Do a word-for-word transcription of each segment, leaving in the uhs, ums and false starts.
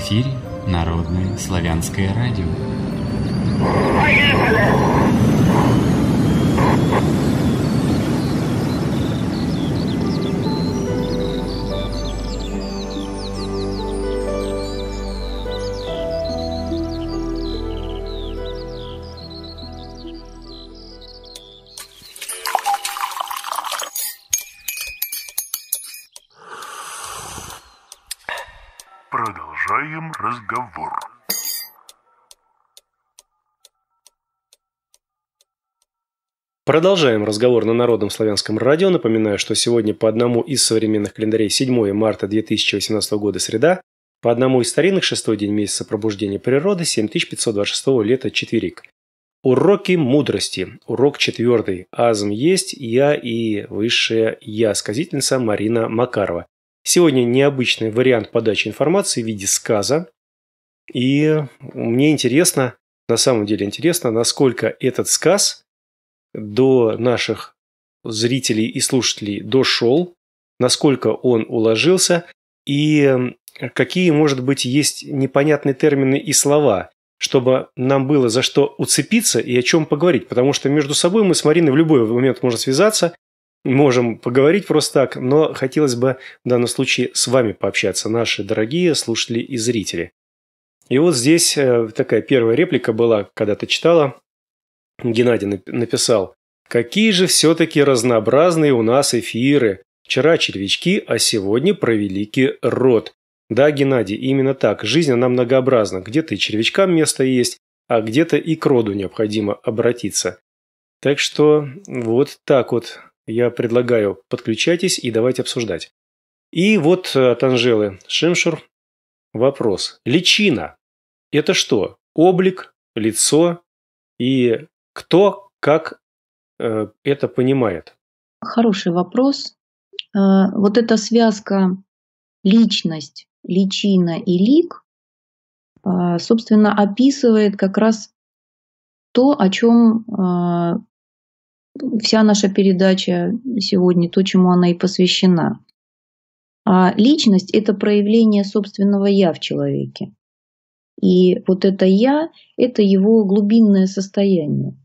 эфире Народное славянское радио. Продолжаем разговор. Продолжаем разговор на Народном славянском радио. Напоминаю, что сегодня по одному из современных календарей седьмое марта две тысячи восемнадцатого года среда, по одному из старинных шестой день месяца пробуждения природы семь тысяч пятьсот двадцать шестого лета четверик. Уроки мудрости. Урок четвертый. Азм есть я и высшее я. Сказительница Марина Макарова. Сегодня необычный вариант подачи информации в виде сказа. И мне интересно, на самом деле интересно, насколько этот сказ до наших зрителей и слушателей дошел, насколько он уложился и какие, может быть, есть непонятные термины и слова, чтобы нам было за что уцепиться и о чем поговорить. Потому что между собой мы с Мариной в любой момент можем связаться, можем поговорить просто так, но хотелось бы в данном случае с вами пообщаться, наши дорогие слушатели и зрители. И вот здесь такая первая реплика была, когда ты читала. Геннадий написал: «Какие же все-таки разнообразные у нас эфиры. Вчера червячки, а сегодня про великий род». Да, Геннадий, именно так. Жизнь, она многообразна. Где-то и червячкам место есть, а где-то и к роду необходимо обратиться. Так что вот так вот я предлагаю, подключайтесь и давайте обсуждать. И вот от Анжелы Шимшур вопрос. Личина – это что? Облик, лицо и кто как э, это понимает? Хороший вопрос. Э, вот эта связка личность, личина и лик, э, собственно, описывает как раз то, о чем э, вся наша передача сегодня, то, чему она и посвящена. А личность – это проявление собственного «я» в человеке. И вот это «я» – это его глубинное состояние.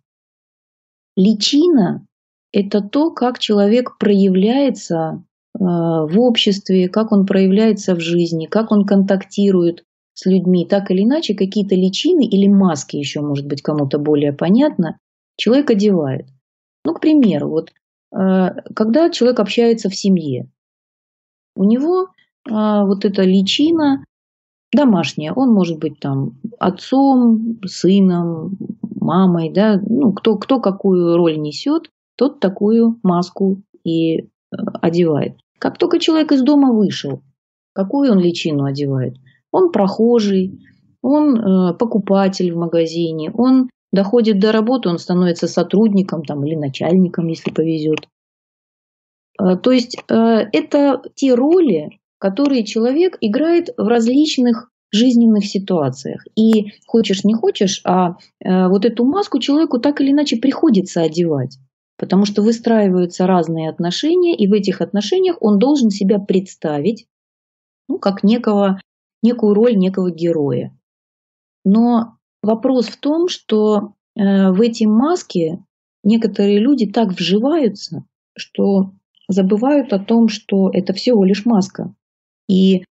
Личина – это то, как человек проявляется в обществе, как он проявляется в жизни, как он контактирует с людьми. Так или иначе, какие-то личины или маски, еще, может быть, кому-то более понятно, человек одевает. Ну, к примеру, вот, когда человек общается в семье, у него вот эта личина домашняя, он может быть там отцом, сыном, мамой, да, ну, кто, кто какую роль несет, тот такую маску и э, одевает. Как только человек из дома вышел, какую он личину одевает? Он прохожий, он э, покупатель в магазине, он доходит до работы, он становится сотрудником там, или начальником, если повезет. Э, то есть э, это те роли, которые человек играет в различных жизненных ситуациях. И хочешь не хочешь, а э, вот эту маску человеку так или иначе приходится одевать. Потому что выстраиваются разные отношения, и в этих отношениях он должен себя представить, ну, как некого, некую роль некого героя. Но вопрос в том, что э, в эти маски некоторые люди так вживаются, что забывают о том, что это всего лишь маска. И э,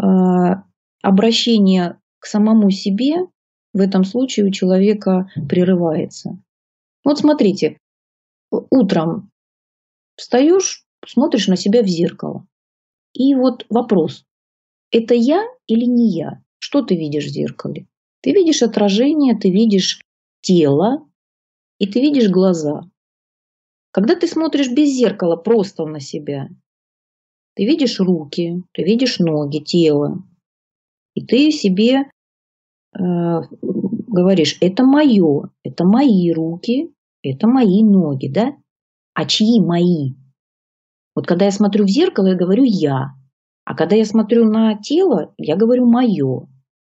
обращение к самому себе в этом случае у человека прерывается. Вот смотрите, утром встаешь, смотришь на себя в зеркало. И вот вопрос, это я или не я? Что ты видишь в зеркале? Ты видишь отражение, ты видишь тело и ты видишь глаза. Когда ты смотришь без зеркала просто на себя, ты видишь руки, ты видишь ноги, тело. И ты себе э, говоришь, это мое, это мои руки, это мои ноги, да? А чьи мои? Вот когда я смотрю в зеркало, я говорю я. А когда я смотрю на тело, я говорю мое.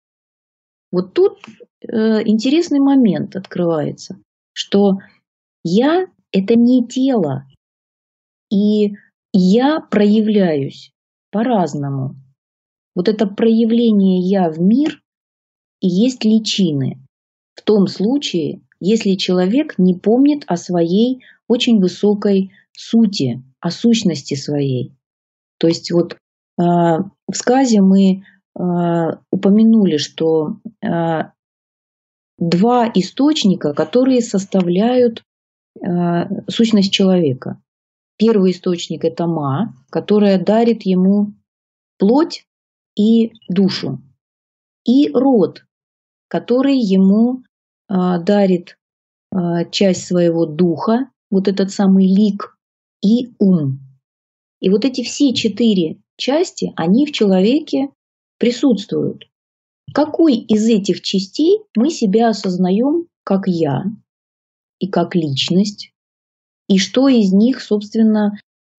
Вот тут э, интересный момент открывается, что я – это не тело. И я проявляюсь по-разному. вот это проявление «я» в мир и есть личины. В том случае, если человек не помнит о своей очень высокой сути, о сущности своей. То есть вот э, в сказе мы э, упомянули, что э, два источника, которые составляют э, сущность человека. Первый источник – это ма, которая дарит ему плоть и душу. И род, который ему э, дарит э, часть своего духа, вот этот самый лик, и ум. И вот эти все четыре части, они в человеке присутствуют. Какой из этих частей мы себя осознаем как «я» и как личность, и что из них, собственно,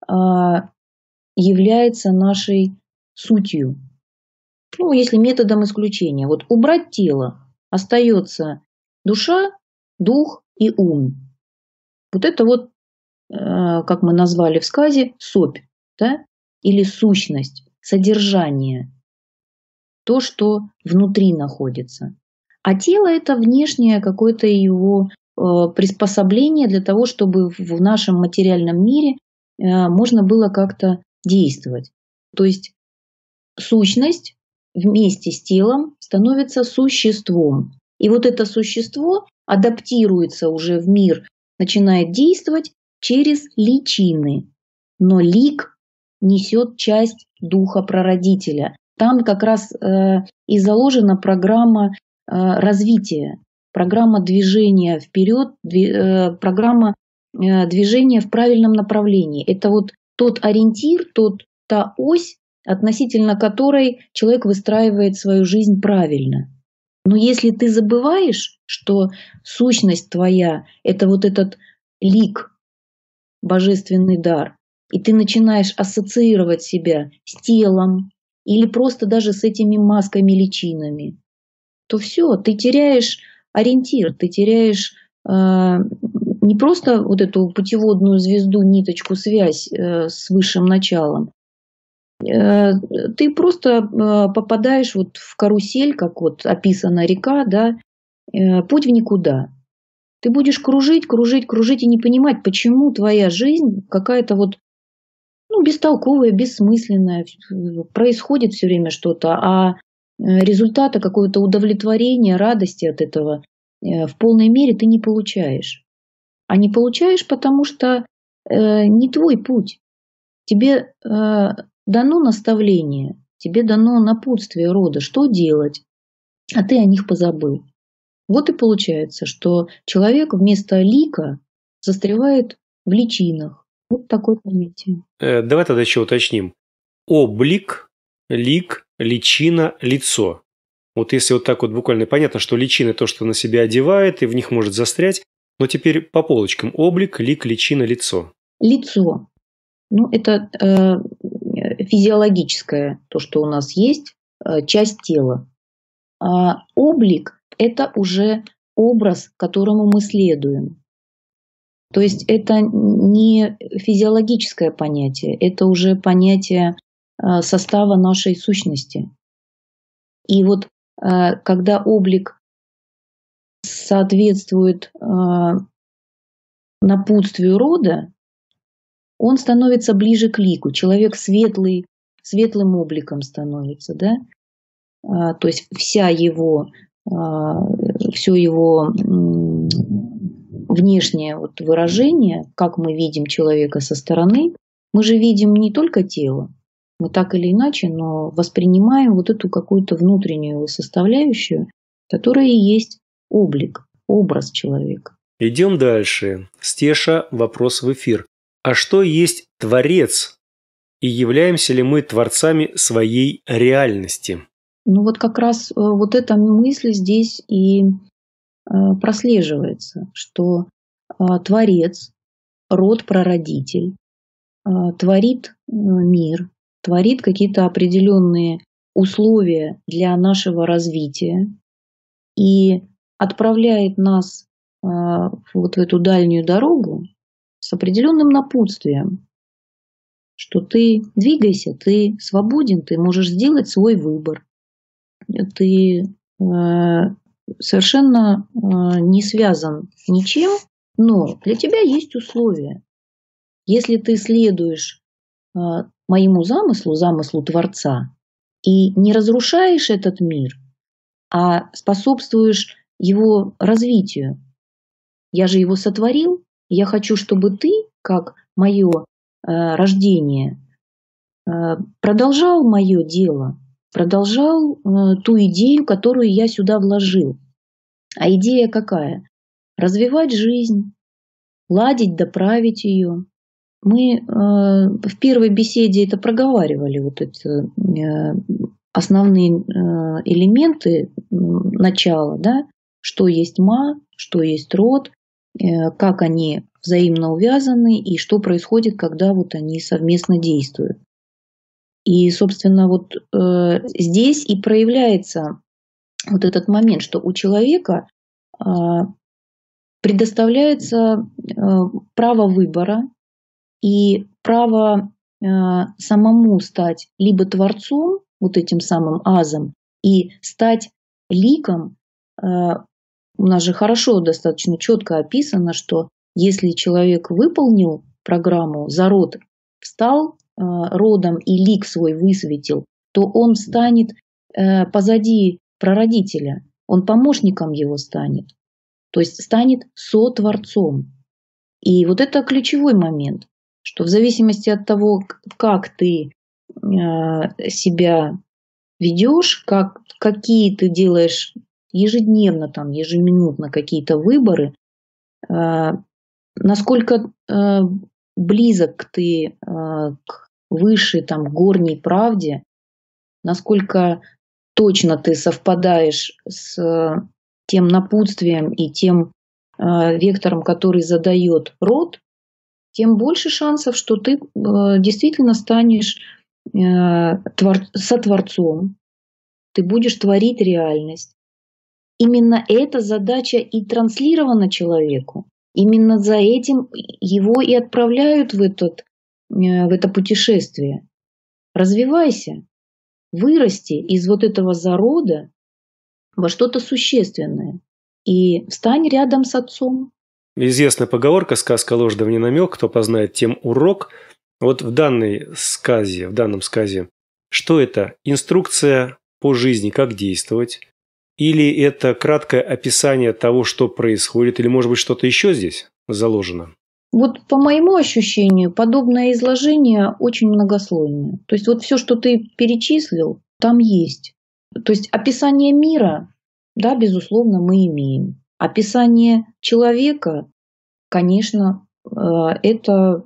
является нашей сутью. Ну, если методом исключения. Вот убрать тело, остается душа, дух и ум. Вот это вот, как мы назвали в сказе, сопь, да? Или сущность, содержание. То, что внутри находится. А тело – это внешнее какое-то его приспособление для того, чтобы в нашем материальном мире можно было как-то действовать. То есть сущность вместе с телом становится существом. И вот это существо адаптируется уже в мир, начинает действовать через личины. Но лик несет часть духа прародителя. Там как раз э, и заложена программа э, развития, программа движения вперед, дви, э, программа э, движения в правильном направлении. Это вот тот ориентир, тот, та ось, относительно которой человек выстраивает свою жизнь правильно. Но если ты забываешь, что сущность твоя – это вот этот лик, божественный дар, и ты начинаешь ассоциировать себя с телом или просто даже с этими масками-личинами, то все, ты теряешь ориентир, ты теряешь э, не просто вот эту путеводную звезду, ниточку, связь э, с высшим началом, э, ты просто э, попадаешь вот в карусель, как вот описана река, да, э, путь в никуда. Ты будешь кружить, кружить, кружить и не понимать, почему твоя жизнь какая-то вот ну, бестолковая, бессмысленная, происходит все время что-то, а результата какого-то удовлетворения, радости от этого в полной мере ты не получаешь. А не получаешь, потому что э, не твой путь. Тебе э, дано наставление, тебе дано напутствие рода, что делать, а ты о них позабыл. Вот и получается, что человек вместо лика застревает в личинах. Вот такое понятие. Э, давай тогда еще уточним. Облик, лик, личина, лицо. Вот если вот так вот буквально понятно, что личина – то, что на себя одевает, и в них может застрять. Но теперь по полочкам. Облик, лик, личина, лицо. Лицо. Ну, это э, физиологическое, то, что у нас есть, э, часть тела. А облик – это уже образ, которому мы следуем. То есть это не физиологическое понятие, это уже понятие э, состава нашей сущности. И вот э, когда облик соответствует э, напутствию рода, он становится ближе к лику. Человек светлый, светлым обликом становится, да? А, то есть вся его, а, все его м, внешнее вот выражение, как мы видим человека со стороны, мы же видим не только тело, мы так или иначе, но воспринимаем вот эту какую-то внутреннюю составляющую, которая и есть облик, образ человека. Идем дальше. Стеша, вопрос в эфир. А что есть Творец? И являемся ли мы творцами своей реальности? Ну вот как раз вот эта мысль здесь и прослеживается, что Творец, род-прародитель, творит мир, творит какие-то определенные условия для нашего развития и отправляет нас вот в эту дальнюю дорогу с определенным напутствием. что ты двигайся, ты свободен, ты можешь сделать свой выбор. Ты э, совершенно э, не связан ничем, но для тебя есть условия. Если ты следуешь э, моему замыслу, замыслу Творца, и не разрушаешь этот мир, а способствуешь его развитию, я же его сотворил, я хочу, чтобы ты, как мое э, рождение, э, продолжал мое дело, продолжал э, ту идею, которую я сюда вложил. А идея какая? Развивать жизнь, ладить, доправить ее. Мы э, в первой беседе это проговаривали, вот эти э, основные э, элементы э, начала, да? Что есть ма, что есть род, э, как они взаимно увязаны и что происходит, когда вот они совместно действуют. И, собственно, вот э, здесь и проявляется вот этот момент, что у человека э, предоставляется э, право выбора и право э, самому стать либо творцом, вот этим самым азом, и стать ликом. Э, у нас же хорошо, достаточно четко описано, что если человек выполнил программу, за род встал э, родом и лик свой высветил, то он станет э, позади прародителя, он помощником его станет, то есть станет сотворцом. И вот это ключевой момент, что в зависимости от того, как ты э, себя ведешь, как, какие ты делаешь ежедневно, там, ежеминутно какие-то выборы, э, насколько э, близок ты э, к высшей там, горней правде, насколько точно ты совпадаешь с тем напутствием и тем э, вектором, который задает род, тем больше шансов, что ты э, действительно станешь э, твор, сотворцом, ты будешь творить реальность. Именно эта задача и транслирована человеку. Именно за этим его и отправляют в, этот, э, в это путешествие. Развивайся, вырасти из вот этого зарода во что-то существенное и встань рядом с отцом. Известная поговорка «сказка ложь да в не намек, кто познает, тем урок». Вот в данной сказе, в данном сказе, что это? Инструкция по жизни, как действовать? Или это краткое описание того, что происходит? Или, может быть, что-то еще здесь заложено? Вот по моему ощущению, подобное изложение очень многослойное. То есть вот все, что ты перечислил, там есть. То есть описание мира, да, безусловно, мы имеем. Описание человека, конечно, это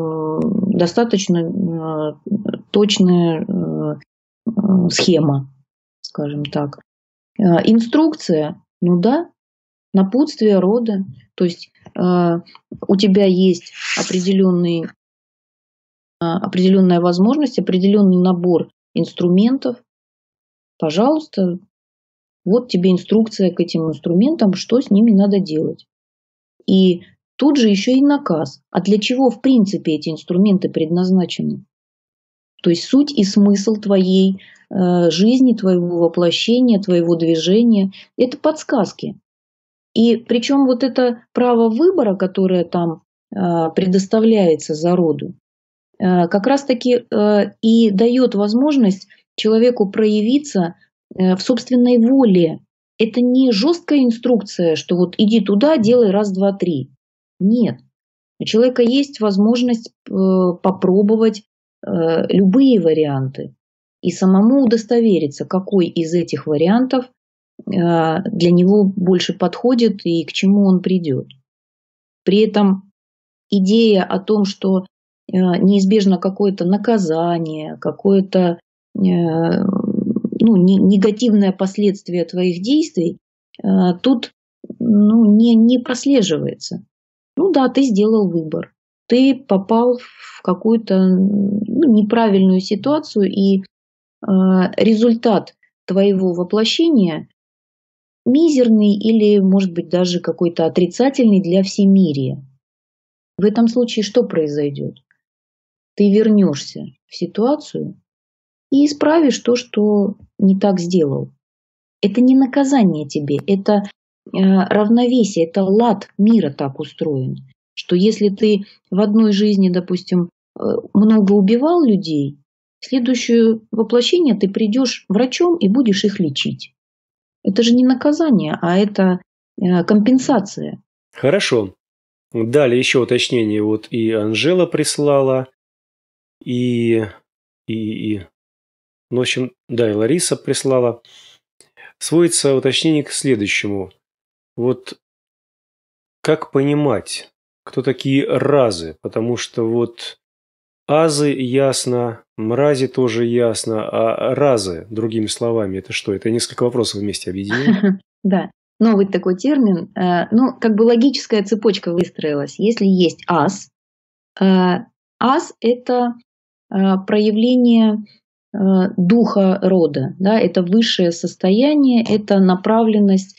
достаточно точная схема, скажем так. Инструкция, ну да, напутствие рода. То есть у тебя есть определенный, определенная возможность, определенный набор инструментов. Пожалуйста, вот тебе инструкция к этим инструментам, что с ними надо делать. И тут же еще и наказ. А для чего в принципе эти инструменты предназначены? То есть суть и смысл твоей э, жизни, твоего воплощения, твоего движения – это подсказки. И причем вот это право выбора, которое там э, предоставляется зароду, э, как раз-таки э, и дает возможность человеку проявиться э, в собственной воле. Это не жесткая инструкция, что вот иди туда, делай раз, два, три. Нет. У человека есть возможность э, попробовать э, любые варианты и самому удостовериться, какой из этих вариантов для него больше подходит и к чему он придет. При этом идея о том, что неизбежно какое-то наказание, какое-то ну, негативное последствие твоих действий, тут ну, не, не прослеживается. Ну да, ты сделал выбор. Ты попал в какую-то ну, неправильную ситуацию, и результат твоего воплощения мизерный или, может быть, даже какой-то отрицательный для всемирия. В этом случае что произойдет? ты вернешься в ситуацию и исправишь то, что не так сделал. Это не наказание тебе, это равновесие, это лад мира так устроен, что если ты в одной жизни, допустим, много убивал людей, в следующее воплощение ты придешь врачом и будешь их лечить. Это же не наказание, а это компенсация. Хорошо. Далее еще уточнение. Вот и Анжела прислала, и, и, и ну, в общем, да, и Лариса прислала. Сводится уточнение к следующему. Вот как понимать, кто такие разы? Потому что вот азы ясно, мрази тоже ясно, а разы, другими словами, это что? Это несколько вопросов вместе объединены? Да, новый такой термин. Ну, как бы логическая цепочка выстроилась. Если есть аз, аз – это проявление духа рода, да, это высшее состояние, это направленность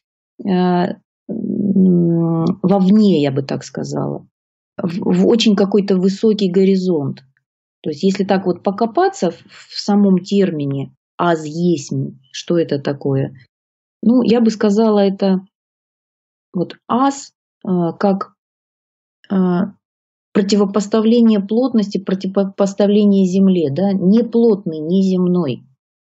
вовне, я бы так сказала, в, в очень какой-то высокий горизонт. То есть, если так вот покопаться в, в самом термине «аз есмь», что это такое? Ну, я бы сказала, это вот аз э, как э, противопоставление плотности, противопоставление земле, да, не плотный, не земной.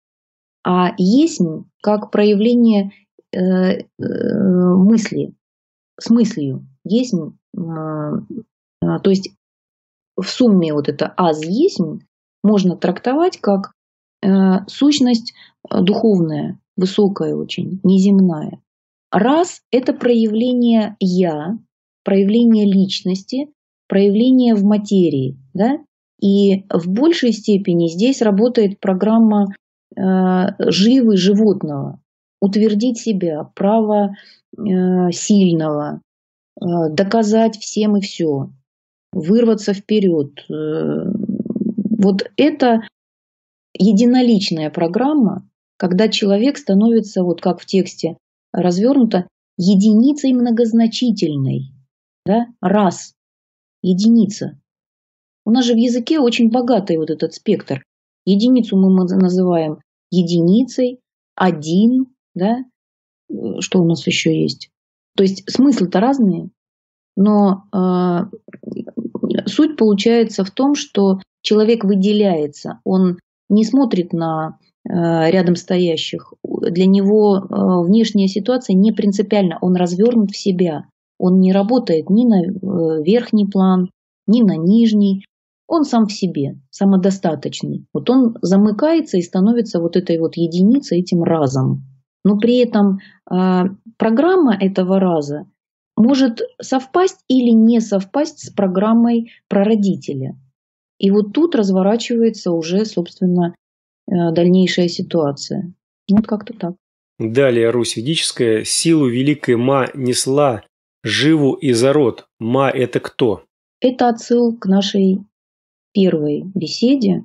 А есмь как проявление э, э, мысли, с мыслью. Есмь, э, э, то есть в сумме вот это аз есмь можно трактовать как э, сущность духовная, высокая очень, неземная. Раз – это проявление «я», проявление личности, проявление в материи. Да? И в большей степени здесь работает программа э, живы животного. Утвердить себя, право э, сильного, э, доказать всем и все, вырваться вперед. Э, вот это единоличная программа, когда человек становится, вот как в тексте развернуто, единицей многозначительной. Да? Раз. Единица. У нас же в языке очень богатый вот этот спектр. Единицу мы называем единицей, один, да? Что у нас еще есть? То есть смыслы-то разные, но э, суть получается в том, что человек выделяется, он не смотрит на э, рядом стоящих, для него э, внешняя ситуация не принципиальна, он развернут в себя. Он не работает ни на верхний план, ни на нижний. Он сам в себе, самодостаточный. Вот он замыкается и становится вот этой вот единицей, этим разом. Но при этом э, программа этого раза может совпасть или не совпасть с программой прародителя. И вот тут разворачивается уже, собственно, э, дальнейшая ситуация. Вот как-то так. Далее Русь ведическая. Силу великой Ма несла живу и зарод. Ма – это кто? Это отсыл к нашей первой беседе.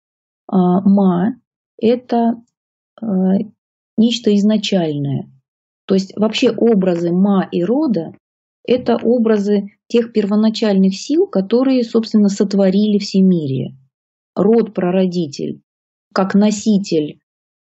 Ма – это нечто изначальное. То есть вообще образы Ма и рода – это образы тех первоначальных сил, которые, собственно, сотворили всемирие. Род-прародитель как носитель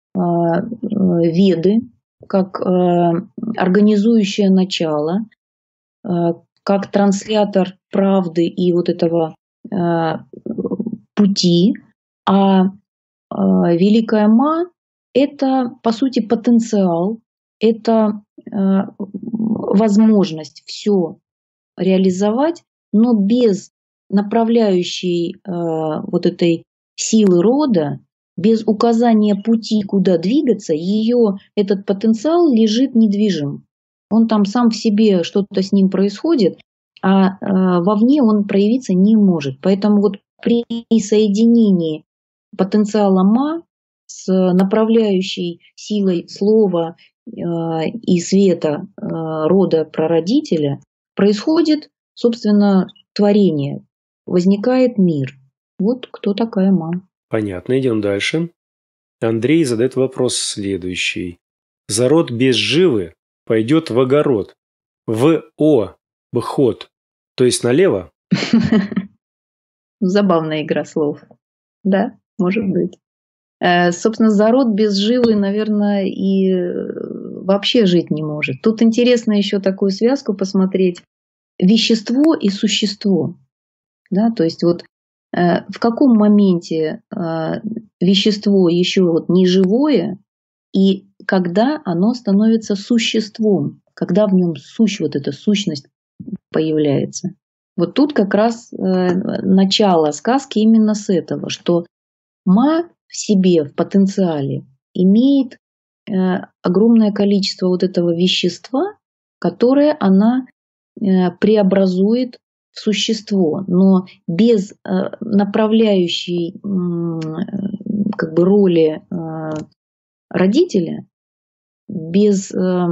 Веды, как организующее начало, как транслятор правды и вот этого э, пути, а э, Великая Ма – это, по сути, потенциал, это э, возможность все реализовать, но без направляющей э, вот этой силы рода, без указания пути, куда двигаться, ее этот потенциал лежит недвижим. Он там сам в себе, что-то с ним происходит, а э, вовне он проявиться не может. Поэтому вот при соединении потенциала Ма с направляющей силой слова э, и света э, рода прародителя происходит, собственно, творение, возникает мир. Вот кто такая Ма. Понятно, идем дальше. Андрей задает вопрос следующий. Зарод без живы пойдет в огород. В О, бход, то есть налево? Забавная игра слов. Да, может быть. Собственно, зарод без живы, наверное, и вообще жить не может. Тут интересно еще такую связку посмотреть. Вещество и существо. Да, то есть вот в каком моменте вещество еще вот не живое, и когда оно становится существом, когда в нем сущ, вот эта сущность появляется. Вот тут как раз начало сказки именно с этого, что ма в себе, в потенциале, имеет огромное количество вот этого вещества, которое она преобразует в существо, но без направляющей как бы роли родителя, без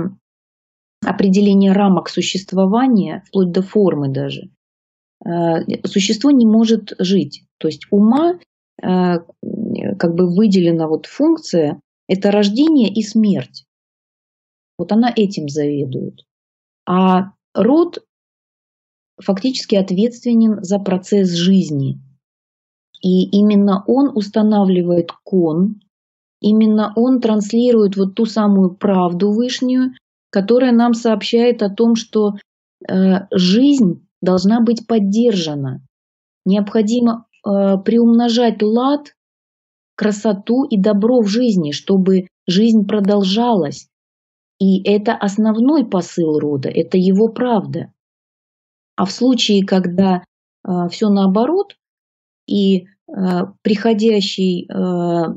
определения рамок существования, вплоть до формы даже, существо не может жить. То есть ума как бы выделена вот функция – это рождение и смерть. Вот она этим заведует. А род фактически ответственен за процесс жизни. И именно он устанавливает кон, именно он транслирует вот ту самую правду вышнюю, которая нам сообщает о том, что э, жизнь должна быть поддержана. Необходимо э, приумножать лад, красоту и добро в жизни, чтобы жизнь продолжалась. И это основной посыл рода, это его правда. А в случае, когда э, все наоборот, и э, приходящий э,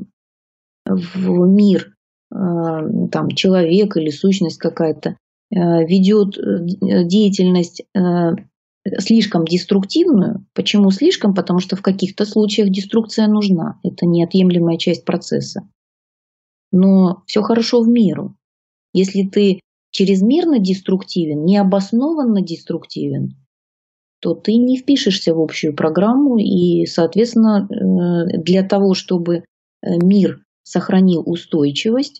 в мир э, там, человек или сущность какая-то э, ведет деятельность э, слишком деструктивную. Почему слишком? Потому что в каких-то случаях деструкция нужна. Это неотъемлемая часть процесса. Но все хорошо в меру. Если ты чрезмерно деструктивен, необоснованно деструктивен, то ты не впишешься в общую программу, и, соответственно, для того, чтобы мир сохранил устойчивость,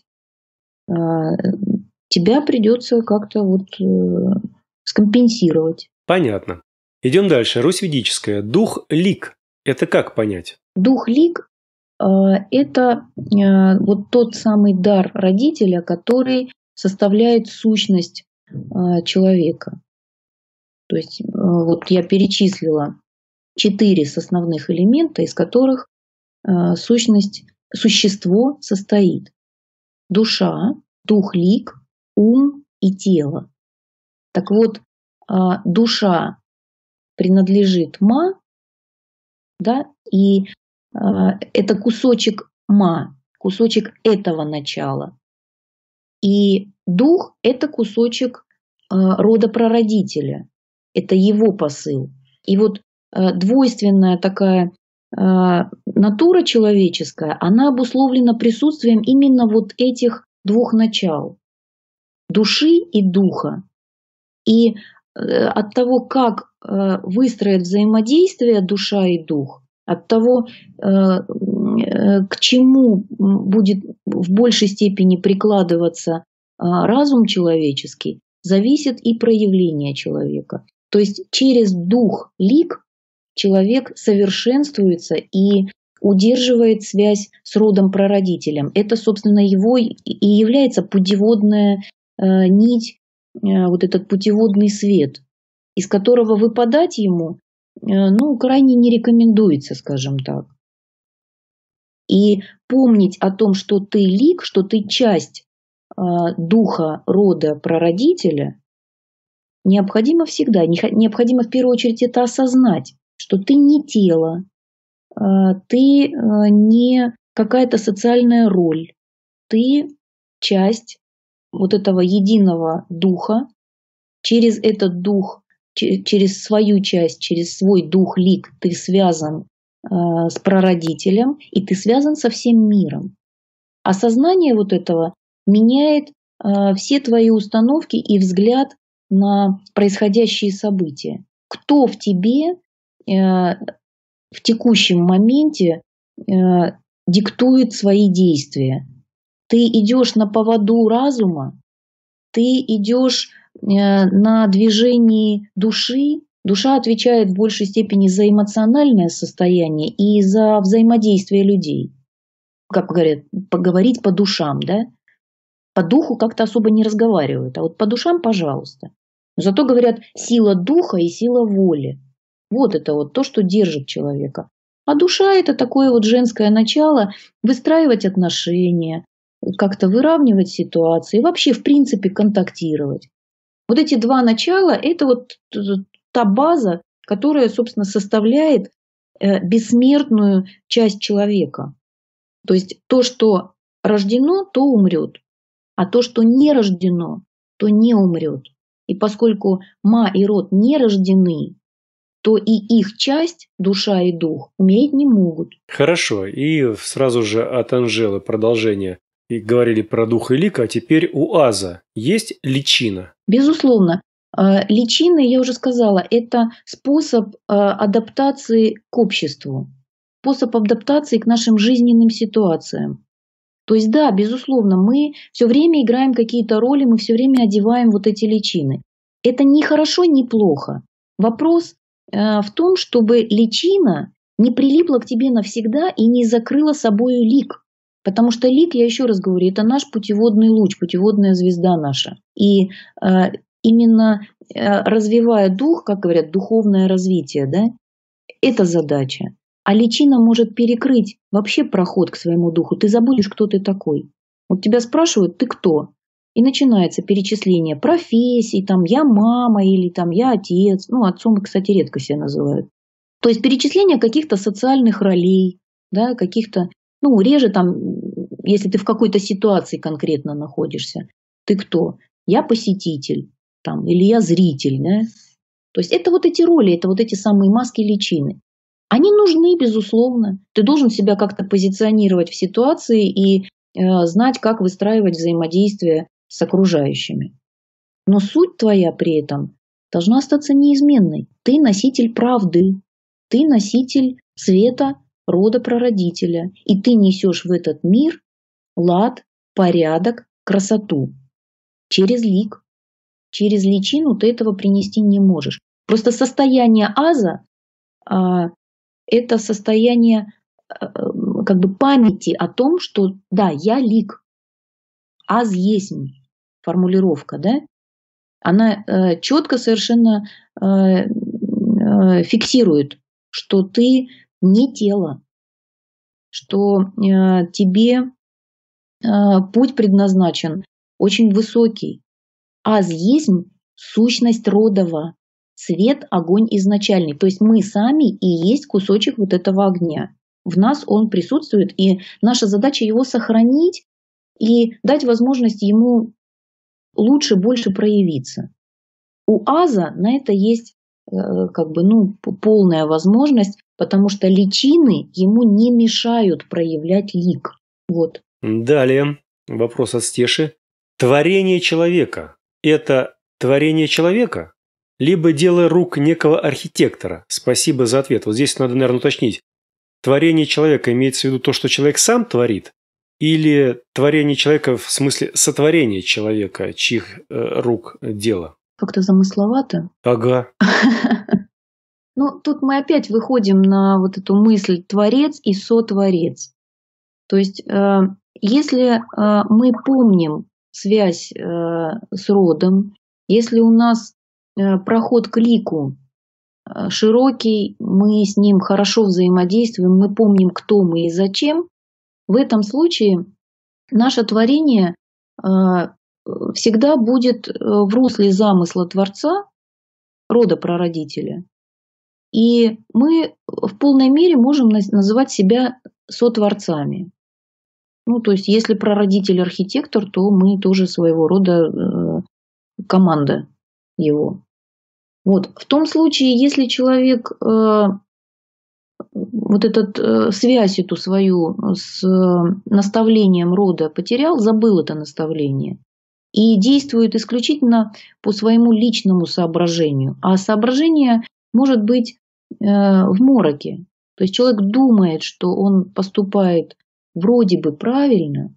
тебя придется как-то вот скомпенсировать. Понятно. Идем дальше. Русь ведическая. Дух лик. Это как понять? Дух лик – это вот тот самый дар родителя, который составляет сущность человека. То есть вот я перечислила четыре основных элемента, из которых сущность, существо состоит. Душа, дух лик, ум и тело. Так вот, душа принадлежит ма, да, и это кусочек ма, кусочек этого начала. И дух – это кусочек рода прародителя. Это его посыл. И вот двойственная такая натура человеческая, она обусловлена присутствием именно вот этих двух начал – души и духа. И от того, как выстроят взаимодействие душа и дух, от того, к чему будет в большей степени прикладываться разум человеческий, зависит и проявление человека. То есть через дух лик человек совершенствуется и удерживает связь с родом прародителем. Это, собственно, его и является путеводная нить, вот этот путеводный свет, из которого выпадать ему, ну, крайне не рекомендуется, скажем так. И помнить о том, что ты лик, что ты часть э, духа рода прародителя, необходимо всегда. Необходимо в первую очередь это осознать, что ты не тело, э, ты э, не какая-то социальная роль, ты часть вот этого единого духа. Через этот дух, через свою часть, через свой дух лик ты связан с прародителем, и ты связан со всем миром. Осознание вот этого меняет э, все твои установки и взгляд на происходящие события. Кто в тебе э, в текущем моменте э, диктует свои действия? Ты идешь на поводу разума, ты идешь э, на движении души, Душа отвечает в большей степени за эмоциональное состояние и за взаимодействие людей. Как говорят, поговорить по душам, да? По духу как-то особо не разговаривают, а вот по душам, пожалуйста. Но зато говорят сила духа и сила воли. Вот это вот то, что держит человека. А душа – это такое вот женское начало выстраивать отношения, как-то выравнивать ситуации, вообще в принципе контактировать. Вот эти два начала – это вот та база, которая, собственно, составляет бессмертную часть человека. То есть то, что рождено, то умрет, а то, что не рождено, то не умрет. И поскольку ма и род не рождены, то и их часть, душа и дух, умереть не могут. Хорошо. И сразу же от Анжелы продолжение. И говорили про дух и лик, а теперь у аза есть личина? Безусловно. Личина, я уже сказала, это способ адаптации к обществу, способ адаптации к нашим жизненным ситуациям. То есть да, безусловно, мы все время играем какие-то роли, мы все время одеваем вот эти личины. Это не хорошо, не плохо. Вопрос в том, чтобы личина не прилипла к тебе навсегда и не закрыла собою лик. Потому что лик, я еще раз говорю, это наш путеводный луч, путеводная звезда наша. И э, именно э, развивая дух, как говорят, духовное развитие, да, это задача. А личина может перекрыть вообще проход к своему духу. Ты забудешь, кто ты такой. Вот тебя спрашивают, ты кто? И начинается перечисление профессий, там я мама или там я отец. Ну, отцом, кстати, редко себя называют. То есть перечисление каких-то социальных ролей, да, каких-то, ну, реже там, если ты в какой-то ситуации конкретно находишься. Ты кто? Я посетитель, там, или я зритель, да? То есть это вот эти роли, это вот эти самые маски личины. Они нужны, безусловно. Ты должен себя как-то позиционировать в ситуации и э, знать, как выстраивать взаимодействие с окружающими. Но суть твоя при этом должна остаться неизменной. Ты носитель правды, ты носитель света рода прародителя, и ты несешь в этот мир лад, порядок, красоту. Через лик. Через личину ты этого принести не можешь. Просто состояние аза а, это состояние а, как бы памяти о том, что да, я лик. Аз есть формулировка, да? Она э, четко совершенно э, э, фиксирует, что ты не тело, что э, тебе э, путь предназначен очень высокий. Аз есть сущность родова, свет, огонь изначальный. То есть мы сами и есть кусочек вот этого огня. В нас он присутствует, и наша задача его сохранить и дать возможность ему лучше, больше проявиться. У аза на это есть э, как бы, ну, полная возможность, потому что личины ему не мешают проявлять лик. Вот. Далее вопрос от Стеши. Творение человека – это творение человека, либо дело рук некого архитектора? Спасибо за ответ. Вот здесь надо, наверное, уточнить. Творение человека имеется в виду то, что человек сам творит? Или творение человека в смысле сотворения человека, чьих э, рук дело? Как-то замысловато. Ага. Ну, тут мы опять выходим на вот эту мысль творец и сотворец. То есть, э, если э, мы помним связь э, с родом, если у нас э, проход к лику э, широкий, мы с ним хорошо взаимодействуем, мы помним, кто мы и зачем, в этом наше творение э, всегда будет в русле замысла Творца, рода прародителя. И мы в полной мере можем называть себя сотворцами. Ну, то есть, если прародитель архитектор, то мы тоже своего рода э, команда его. Вот. В том случае, если человек э, вот эту э, связь эту свою с э, наставлением рода потерял, забыл это наставление и действует исключительно по своему личному соображению. А соображение может быть э, в мороке. То есть человек думает, что он поступает вроде бы правильно,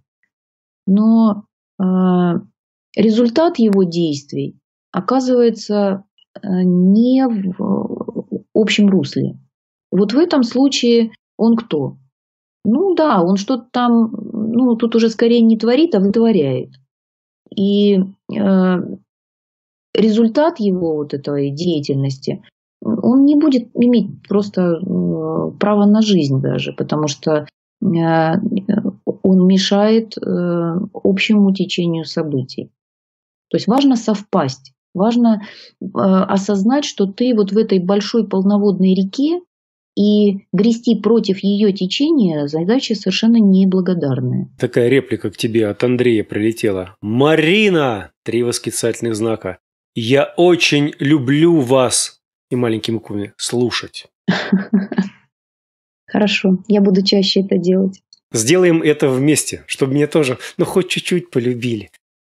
но э, результат его действий оказывается не в общем русле. Вот в этом случае он кто? Ну да, он что-то там, ну тут уже скорее не творит, а вытворяет. И э, результат его вот этой деятельности, он не будет иметь просто э, права на жизнь даже, потому что э, он мешает э, общему течению событий. То есть важно совпасть, важно э, осознать, что ты вот в этой большой полноводной реке, и грести против ее течения задача совершенно неблагодарная. Такая реплика к тебе от Андрея прилетела. «Марина!» Три восклицательных знака. «Я очень люблю вас!» И маленькими буквами «слушать». Хорошо, я буду чаще это делать. Сделаем это вместе, чтобы меня тоже, ну, хоть чуть-чуть полюбили.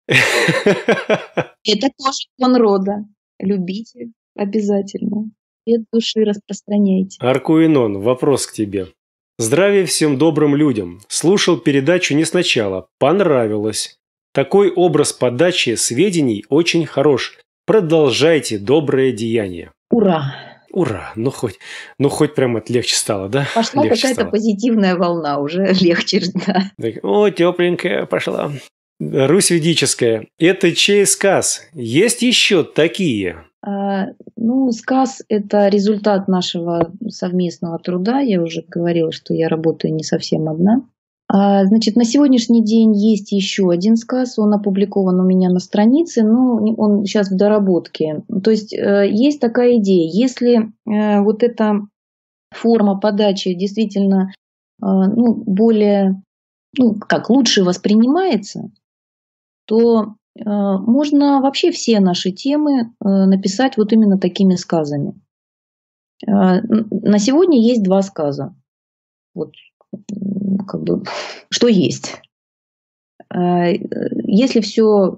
Это тоже тон рода. Любите обязательно. И от души распространяйте. Аркуинон, вопрос к тебе. Здравия всем добрым людям. Слушал передачу не сначала. Понравилось. Такой образ подачи сведений очень хорош. Продолжайте доброе деяние. Ура! Ура! Ну хоть, ну хоть прям это легче стало, да? Пошла легче какая-то стало. Позитивная волна, уже легче, да. О, тепленькая пошла. Русь ведическая. Это чей сказ? Есть еще такие? А, ну, сказ – это результат нашего совместного труда. Я уже говорила, что я работаю не совсем одна. А, значит, на сегодняшний день есть еще один сказ. Он опубликован у меня на странице, но он сейчас в доработке. То есть есть такая идея. Если вот эта форма подачи действительно ну, более, ну, как лучше воспринимается, то э, можно вообще все наши темы э, написать вот именно такими сказами. Э, на сегодня есть два сказа. Вот, как бы, что есть. Э, если все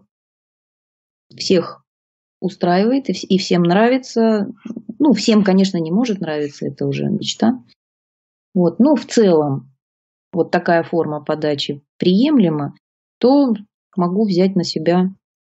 всех устраивает и, и всем нравится, ну, всем, конечно, не может нравиться, это уже мечта. Вот, но в целом вот такая форма подачи приемлема, то могу взять на себя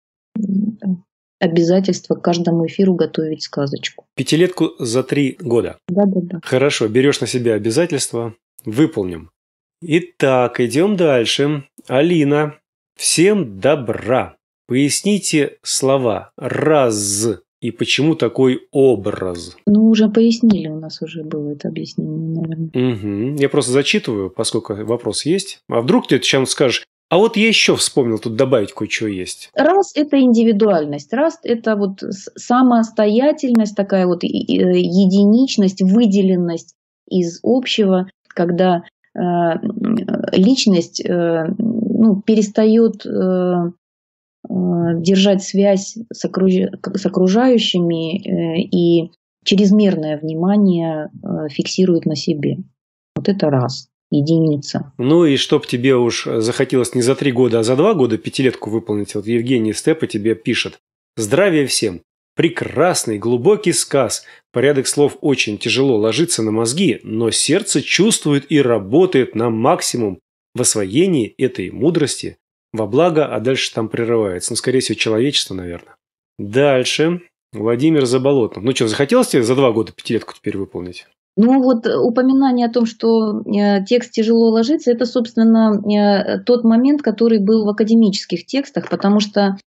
обязательство к каждому эфиру готовить сказочку. Пятилетку за три года. Да-да-да. Хорошо, берешь на себя обязательства, выполним. Итак, идем дальше. Алина, всем добра. Поясните слова «раз» и почему такой образ. Ну, уже пояснили, у нас уже было это объяснение, наверное. Угу. Я просто зачитываю, поскольку вопрос есть. А вдруг ты сейчас скажешь: а вот я еще вспомнил, тут добавить кое-что есть. Раз – это индивидуальность, раз – это вот самостоятельность, такая вот единичность, выделенность из общего, когда э, личность э, ну, перестает э, э, держать связь с, окруж... с окружающими э, и чрезмерное внимание э, фиксирует на себе. Вот это раз. Единица. Ну и чтоб тебе уж захотелось не за три года, а за два года пятилетку выполнить, вот Евгений Степа тебе пишет. Здравия всем! Прекрасный, глубокий сказ. Порядок слов очень тяжело ложится на мозги, но сердце чувствует и работает на максимум в освоении этой мудрости во благо, а дальше там прерывается. Ну, скорее всего, человечество, наверное. Дальше. Владимир Заболотный. Ну что, захотелось тебе за два года пятилетку теперь выполнить? Ну вот упоминание о том, что э, текст тяжело ложится, это, собственно, э, тот момент, который был в академических текстах, потому что э,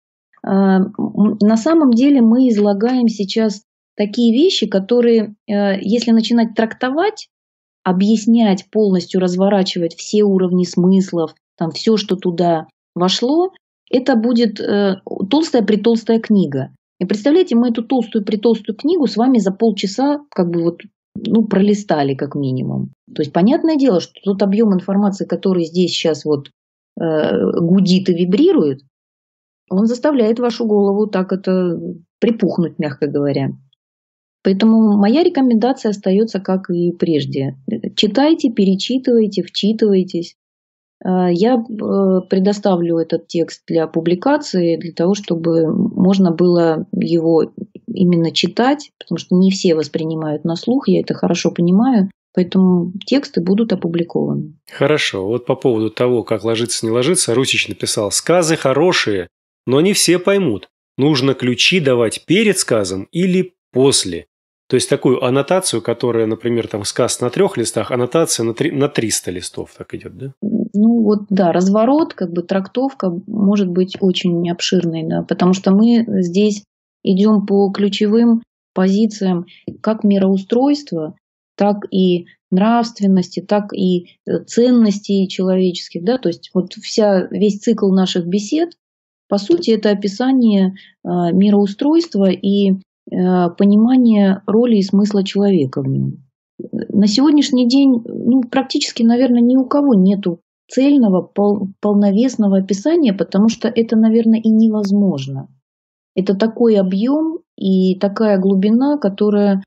на самом деле мы излагаем сейчас такие вещи, которые, э, если начинать трактовать, объяснять, полностью разворачивать все уровни смыслов, там все, что туда вошло, это будет э, толстая-притолстая книга. И представляете, мы эту толстую-притолстую книгу с вами за полчаса как бы вот ну, пролистали как минимум. То есть, понятное дело, что тот объем информации, который здесь сейчас вот э, гудит и вибрирует, он заставляет вашу голову так это припухнуть, мягко говоря. Поэтому моя рекомендация остается как и прежде. Читайте, перечитывайте, вчитывайтесь. Я предоставлю этот текст для публикации, для того, чтобы можно было его именно читать, потому что не все воспринимают на слух, я это хорошо понимаю, поэтому тексты будут опубликованы. Хорошо. Вот по поводу того, как ложиться, не ложиться, Русич написал: сказы хорошие, но не все поймут. нужно ключи давать перед сказом или после. То есть такую аннотацию, которая, например, там сказ на трех листах, аннотация на, три, на триста листов так идет, да? Ну вот да, разворот, как бы трактовка может быть очень обширной, да, потому что мы здесь идем по ключевым позициям как мироустройства, так и нравственности, так и ценностей человеческих, да, то есть вот вся, весь цикл наших бесед, по сути, это описание э, мироустройства и э, понимание роли и смысла человека в нем. На сегодняшний день ну, практически, наверное, ни у кого нету цельного, пол, полновесного описания, потому что это, наверное, и невозможно. Это такой объем и такая глубина, которая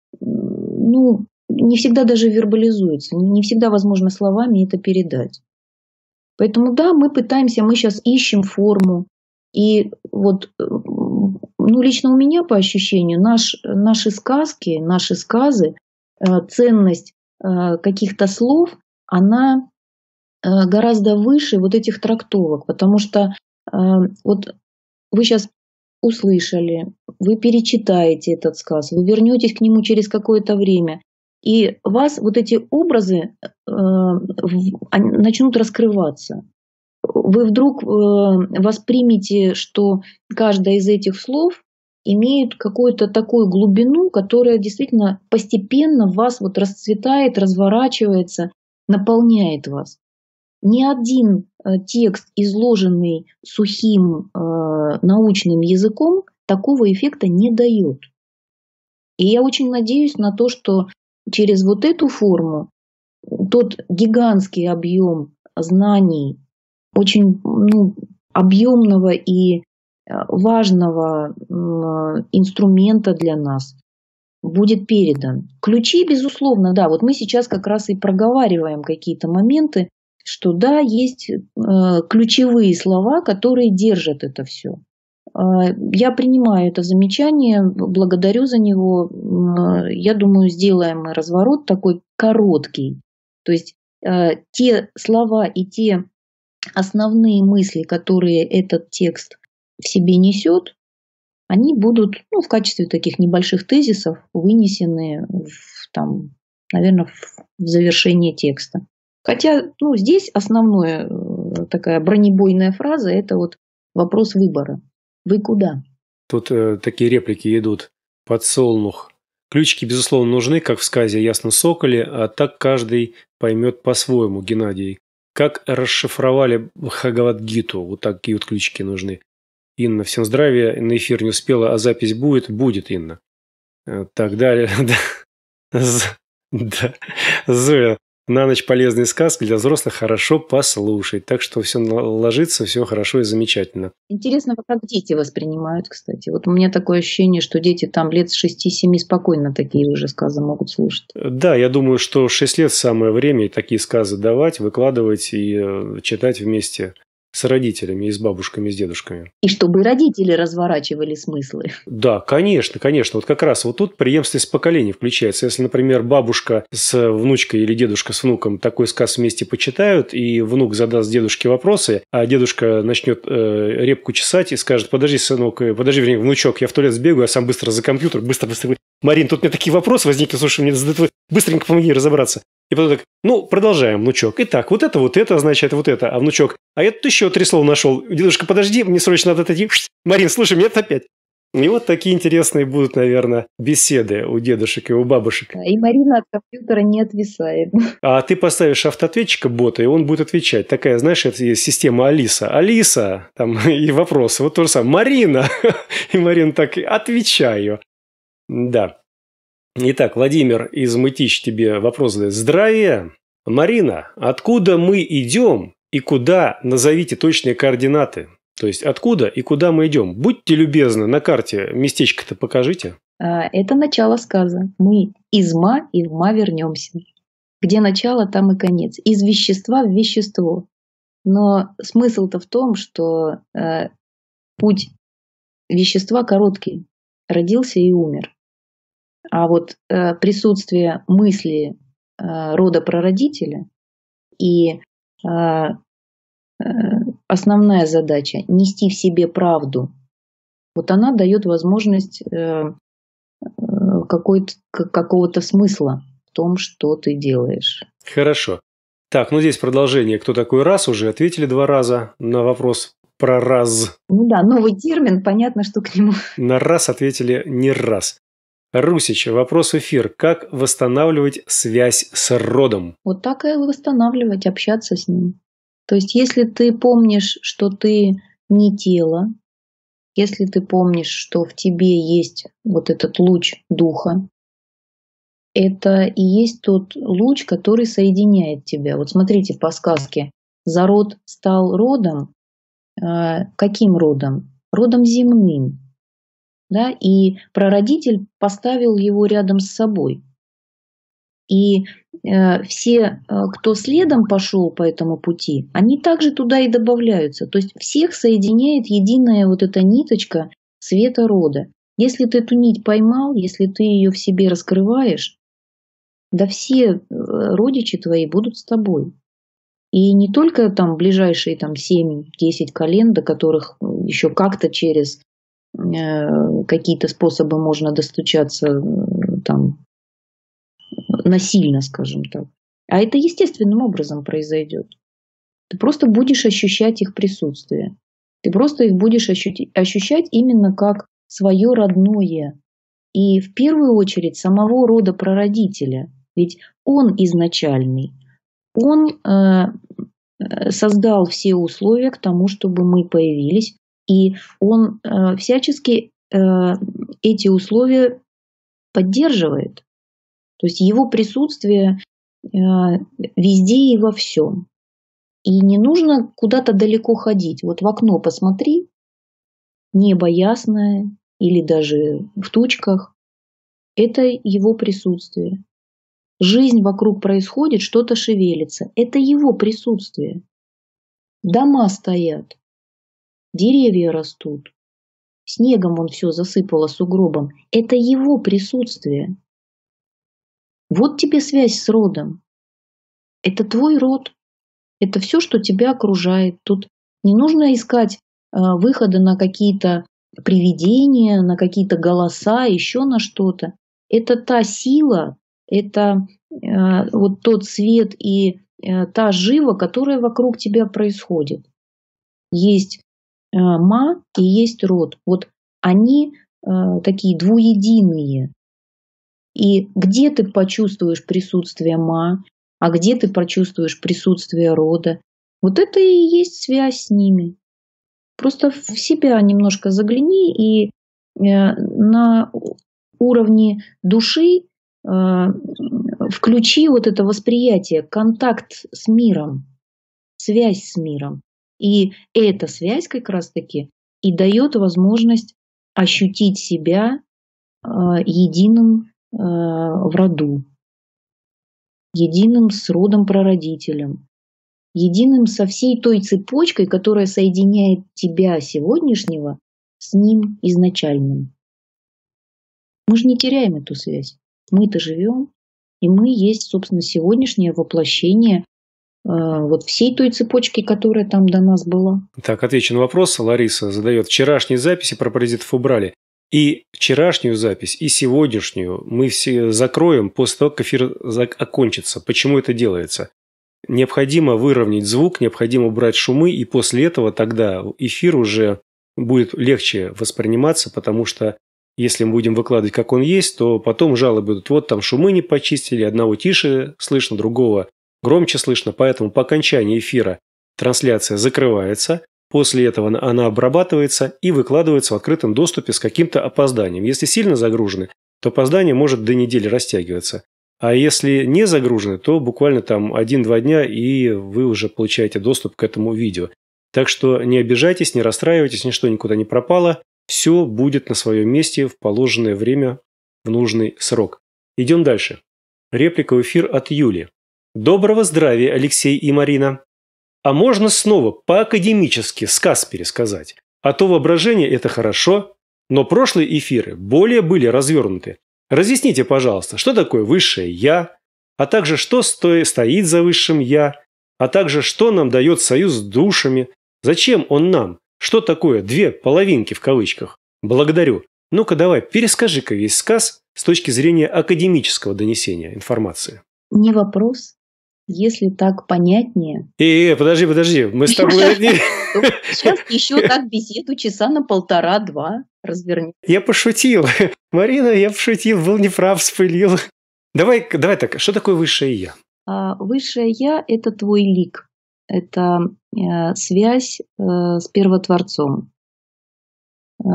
ну, не всегда даже вербализуется, не всегда возможно словами это передать. Поэтому да, мы пытаемся, мы сейчас ищем форму. И вот ну, лично у меня по ощущению наш, наши сказки, наши сказы, ценность каких-то слов, она гораздо выше вот этих трактовок, потому что вот вы сейчас услышали, вы перечитаете этот сказ, вы вернетесь к нему через какое-то время, и вас вот эти образы начнут раскрываться. Вы вдруг воспримете, что каждое из этих слов имеет какую-то такую глубину, которая действительно постепенно в вас вот расцветает, разворачивается, наполняет вас. Ни один текст, изложенный сухим э, научным языком, такого эффекта не дает. И я очень надеюсь на то, что через вот эту форму тот гигантский объем знаний, очень ну, объемного и важного э, инструмента для нас будет передан. Ключи, безусловно, да, вот мы сейчас как раз и проговариваем какие-то моменты, что да, есть э, ключевые слова, которые держат это все. Э, я принимаю это замечание, благодарю за него. Э, я думаю, сделаем мы разворот такой короткий. То есть э, те слова и те основные мысли, которые этот текст в себе несет, они будут ну, в качестве таких небольших тезисов вынесены, в, там, наверное, в завершение текста. Хотя ну, здесь основная такая бронебойная фраза – это вот вопрос выбора. Вы куда? Тут э, такие реплики идут. Подсолнух. Ключики, безусловно, нужны, как в сказе «Ясно соколе», а так каждый поймет по-своему, Геннадий. Как расшифровали Бхагавад-гиту? Вот такие вот ключики нужны. Инна, всем здравия. На эфир не успела, а запись будет? Будет, Инна. Так далее. Да. Зоя. На ночь полезные сказки для взрослых хорошо послушать. Так что все ложится, все хорошо и замечательно. Интересно, как дети воспринимают, кстати. Вот у меня такое ощущение, что дети там лет с шести-семи спокойно такие же сказы могут слушать. Да, я думаю, что шесть лет самое время такие сказы давать, выкладывать и читать вместе с родителями и с бабушками, и с дедушками. И чтобы родители разворачивали смыслы. Да, конечно, конечно. Вот как раз вот тут преемственность поколений включается. Если, например, бабушка с внучкой или дедушка с внуком такой сказ вместе почитают, и внук задаст дедушке вопросы, а дедушка начнет э, репку чесать и скажет: подожди, сынок, подожди, вернее, внучок, я в туалет сбегаю, а сам быстро за компьютер, быстро-быстро. Марин, тут у меня такие вопросы возникли, слушай, мне быстренько помоги разобраться. И потом так, ну, продолжаем, внучок. Итак, вот это, вот это означает вот это. А внучок, а я тут еще три слова нашел. Дедушка, подожди, мне срочно надо отойти. Марин, слушай, мне это опять. И вот такие интересные будут, наверное, беседы у дедушек и у бабушек. И Марина от компьютера не отвисает. А ты поставишь автоответчика бота, и он будет отвечать. Такая, знаешь, это система Алиса. Алиса, там, и вопросы. Вот то же самое. Марина. И Марина так, отвечаю. Да. Итак, Владимир из Мытищ тебе вопрос задает. Здравия. Марина, откуда мы идем и куда? Назовите точные координаты. То есть, откуда и куда мы идем? Будьте любезны, на карте местечко-то покажите. Это начало сказа. Мы из ма и в ма вернемся. Где начало, там и конец. Из вещества в вещество. Но смысл-то в том, что э, путь вещества короткий. Родился и умер. А вот э, присутствие мысли э, рода прародителя и э, э, основная задача – нести в себе правду Вот она дает возможность какой-то, какого-то смысла в том, что ты делаешь. Хорошо. Так, ну здесь продолжение. Кто такой раз? Уже ответили два раза на вопрос про раз. Ну да, новый термин, понятно, что к нему... На раз ответили не раз. Русич, вопрос в эфир. Как восстанавливать связь с родом? Вот так и восстанавливать, общаться с ним. То есть, если ты помнишь, что ты не тело, если ты помнишь, что в тебе есть вот этот луч духа, это и есть тот луч, который соединяет тебя. Вот смотрите по сказке. Зарод стал родом. Каким родом? Родом земным. Да? И прародитель поставил его рядом с собой. И э, все, кто следом пошел по этому пути, они также туда и добавляются. То есть всех соединяет единая вот эта ниточка света рода. Если ты эту нить поймал, если ты ее в себе раскрываешь, да все родичи твои будут с тобой. И не только там ближайшие там, семь-десять колен, до которых еще как-то через э, какие-то способы можно достучаться там, насильно, скажем так. А это естественным образом произойдет. Ты просто будешь ощущать их присутствие. Ты просто их будешь ощутить, ощущать именно как свое родное. И в первую очередь самого рода прародителя. Ведь он изначальный. Он э, создал все условия к тому, чтобы мы появились. И он э, всячески э, эти условия поддерживает. То есть его присутствие э, везде и во всем. И не нужно куда-то далеко ходить. Вот в окно посмотри, небо ясное или даже в тучках. Это его присутствие. Жизнь вокруг происходит, что-то шевелится. Это его присутствие. Дома стоят, деревья растут, снегом он все засыпало сугробом. Это его присутствие. Вот тебе связь с родом. Это твой род. Это все, что тебя окружает. Тут не нужно искать э, выхода на какие-то привидения, на какие-то голоса, еще на что-то. Это та сила, это э, вот тот свет и э, та жива, которая вокруг тебя происходит. Есть э, ма и есть род. Вот они э, такие двуединые. И где ты почувствуешь присутствие ма, а где ты почувствуешь присутствие рода, вот это и есть связь с ними. Просто в себя немножко загляни и на уровне души включи вот это восприятие, контакт с миром, связь с миром. И эта связь как раз-таки и дает возможность ощутить себя единым в роду, единым с родом прародителем, единым со всей той цепочкой, которая соединяет тебя сегодняшнего с ним изначальным. Мы же не теряем эту связь. Мы-то живем, и мы есть, собственно, сегодняшнее воплощение э, вот всей той цепочки, которая там до нас была. Так, отвечу на вопрос. Лариса задает. Вчерашние записи про паразитов убрали. И вчерашнюю запись, и сегодняшнюю мы все закроем после того, как эфир окончится. Почему это делается? Необходимо выровнять звук, необходимо убрать шумы, и после этого тогда эфир уже будет легче восприниматься, потому что если мы будем выкладывать, как он есть, то потом жалобы будут. Вот там шумы не почистили, одного тише слышно, другого громче слышно. Поэтому по окончании эфира трансляция закрывается. После этого она обрабатывается и выкладывается в открытом доступе с каким-то опозданием. Если сильно загружены, то опоздание может до недели растягиваться. А если не загружены, то буквально там один-два дня, и вы уже получаете доступ к этому видео. Так что не обижайтесь, не расстраивайтесь, ничто никуда не пропало. Все будет на своем месте в положенное время, в нужный срок. Идем дальше. Реплика в эфир от Юли. Доброго здравия, Алексей и Марина. А можно снова по-академически сказ пересказать? А то воображение – это хорошо, но прошлые эфиры более были развернуты. Разъясните, пожалуйста, что такое высшее «я», а также что стоит за высшим «я», а также что нам дает союз с душами, зачем он нам, что такое две половинки в кавычках, Благодарю. Ну-ка давай, перескажи-ка весь сказ с точки зрения академического донесения информации. Не вопрос. Если так понятнее. Э, э, подожди, подожди, мы с тобой... Сейчас еще так беседу часа на полтора-два развернем. Я пошутил. Марина, я пошутил, был неправ, вспылил. Давай, давай так, что такое высшее я? Высшее я – это твой лик. Это э, связь э, с Первотворцом. Э,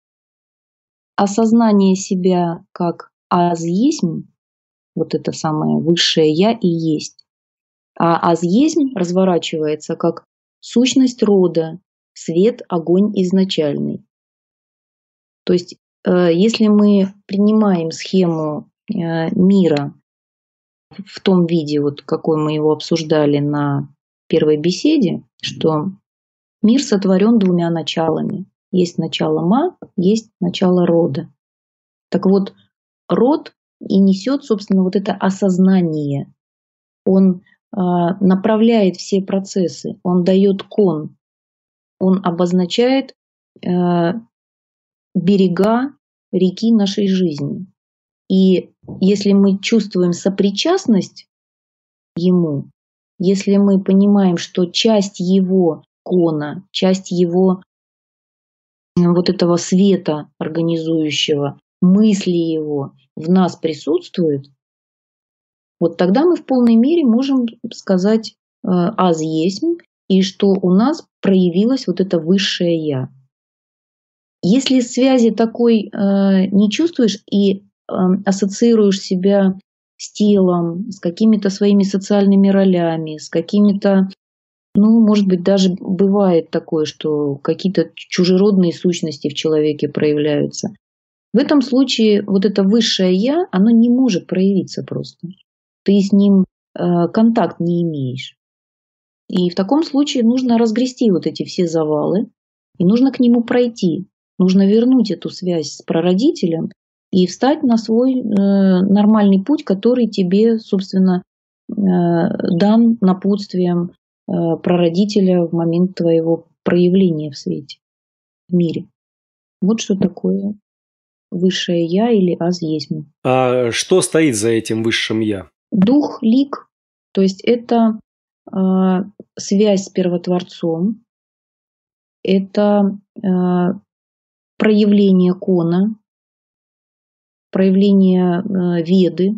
осознание себя как аз есмь, вот это самое высшее я и есть. А аз есмь разворачивается как сущность рода, свет, огонь изначальный. То есть, э, если мы принимаем схему э, мира в том виде, вот какой мы его обсуждали на первой беседе, что мир сотворен двумя началами. Есть начало ма, есть начало рода. Так вот, род и несет, собственно, вот это осознание. Он э, направляет все процессы, он дает кон, он обозначает э, берега реки нашей жизни. И если мы чувствуем сопричастность ему, если мы понимаем, что часть его кона, часть его вот этого света организующего, мысли его в нас присутствует, вот тогда мы в полной мере можем сказать э, аз есмь, и что у нас проявилось вот это высшее я. Если связи такой э, не чувствуешь и э, ассоциируешь себя с телом, с какими-то своими социальными ролями, с какими-то, ну, может быть, даже бывает такое, что какие-то чужеродные сущности в человеке проявляются. В этом случае вот это высшее я, оно не может проявиться просто. Ты с ним э, контакт не имеешь. И в таком случае нужно разгрести вот эти все завалы, и нужно к нему пройти. Нужно вернуть эту связь с прародителем и встать на свой э, нормальный путь, который тебе, собственно, э, дан напутствием э, прародителя в момент твоего проявления в свете, в мире. Вот что такое высшее я или аз есмь. А что стоит за этим высшим я? Дух, лик, то есть это э, связь с Первотворцом, это э, проявление кона, проявление э, веды,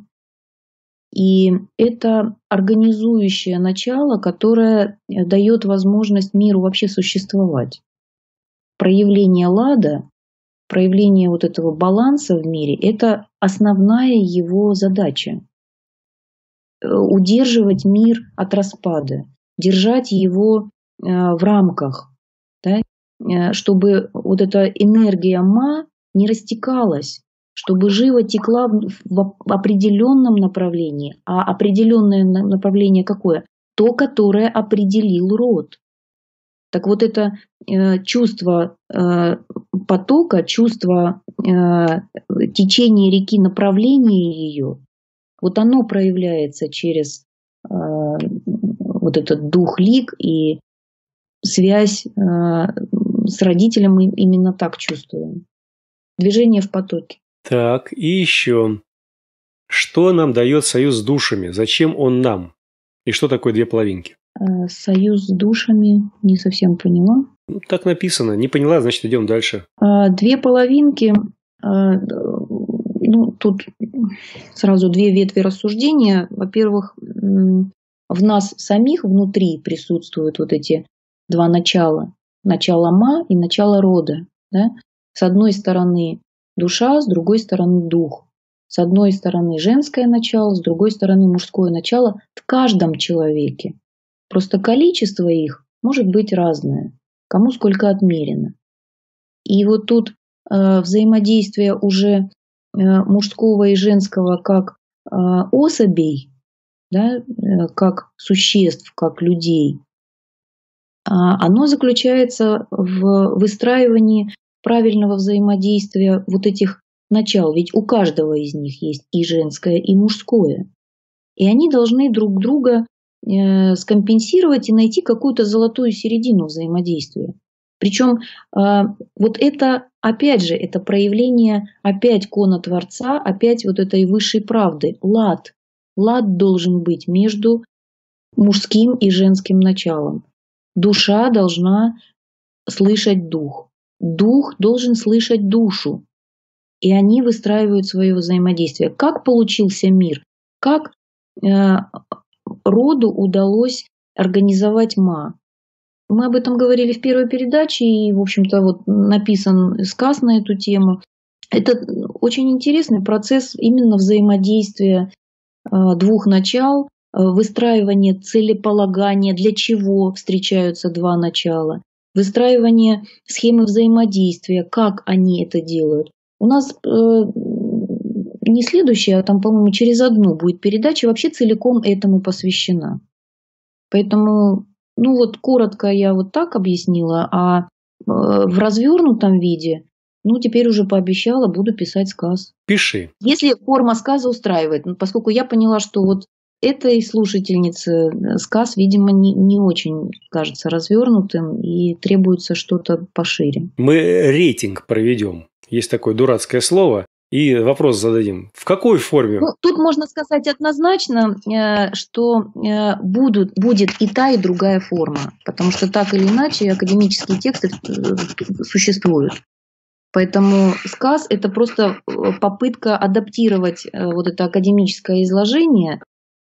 и это организующее начало, которое дает возможность миру вообще существовать. Проявление лада, проявление вот этого баланса в мире – это основная его задача. Удерживать мир от распада, держать его в рамках, да, чтобы вот эта энергия ма не растекалась, чтобы живо текла в определенном направлении. А определенное направление какое? То, которое определил род. Так вот это чувство потока, чувство течения реки, направления ее, вот оно проявляется через э, вот этот дух лик, и связь э, с родителем мы именно так чувствуем. Движение в потоке. Так, и еще. Что нам дает союз с душами? Зачем он нам? И что такое две половинки? Э, союз с душами не совсем поняла. Ну, так написано. Не поняла, значит, идем дальше. Э, две половинки. Э, ну, тут сразу две ветви рассуждения. Во-первых, в нас самих внутри присутствуют вот эти два начала. Начало ма и начало рода. Да? С одной стороны душа, с другой стороны дух. С одной стороны женское начало, с другой стороны мужское начало в каждом человеке. Просто количество их может быть разное. Кому сколько отмерено. И вот тут э, взаимодействие уже мужского и женского как э, особей, да, э, как существ, как людей, а оно заключается в выстраивании правильного взаимодействия вот этих начал. Ведь у каждого из них есть и женское, и мужское. И они должны друг друга э, скомпенсировать и найти какую-то золотую середину взаимодействия. Причем вот это, опять же, это проявление опять кона Творца, опять вот этой высшей правды. Лад. Лад должен быть между мужским и женским началом. Душа должна слышать дух. Дух должен слышать душу. И они выстраивают свое взаимодействие. Как получился мир? Как э, роду удалось организовать Ма? Мы об этом говорили в первой передаче, и, в общем-то, вот написан сказ на эту тему. Это очень интересный процесс именно взаимодействия э, двух начал, э, выстраивание целеполагания, для чего встречаются два начала, выстраивание схемы взаимодействия, как они это делают. У нас э, не следующая, а там, по-моему, через одну будет передача вообще целиком этому посвящена. Поэтому, ну вот коротко я вот так объяснила, а э, в развернутом виде, ну теперь уже пообещала, буду писать сказ. Пиши. Если форма сказа устраивает, ну, поскольку я поняла, что вот этой слушательнице сказ, видимо, не, не очень кажется развернутым и требуется что-то пошире. Мы рейтинг проведем. Есть такое дурацкое слово. И вопрос зададим. В какой форме? Ну, тут можно сказать однозначно, что будут, будет и та, и другая форма. Потому что так или иначе академические тексты существуют. Поэтому сказ – это просто попытка адаптировать вот это академическое изложение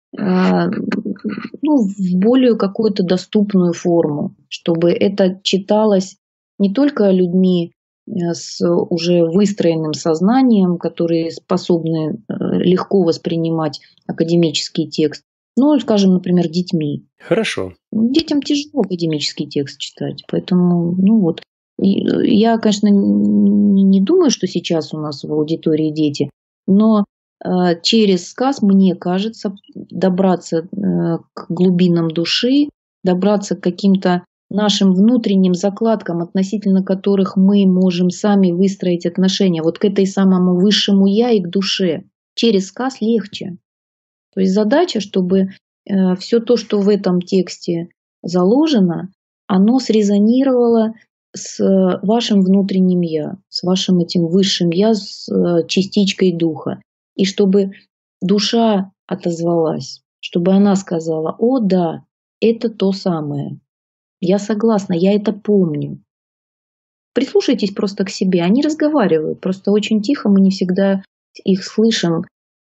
ну, в более какую-то доступную форму, чтобы это читалось не только людьми с уже выстроенным сознанием, которые способны легко воспринимать академический текст, ну, скажем, например, детьми. Хорошо. Детям тяжело академический текст читать, поэтому, ну вот. Я, конечно, не думаю, что сейчас у нас в аудитории дети, но через сказ, мне кажется, добраться к глубинам души, добраться к каким-то нашим внутренним закладкам, относительно которых мы можем сами выстроить отношения, вот к этой самому высшему я и к душе. Через сказ легче. То есть задача, чтобы все то, что в этом тексте заложено, оно срезонировало с вашим внутренним я, с вашим этим высшим я, с частичкой духа. И чтобы душа отозвалась, чтобы она сказала: о да, это то самое. Я согласна, я это помню. Прислушайтесь просто к себе. Они разговаривают, просто очень тихо, мы не всегда их слышим.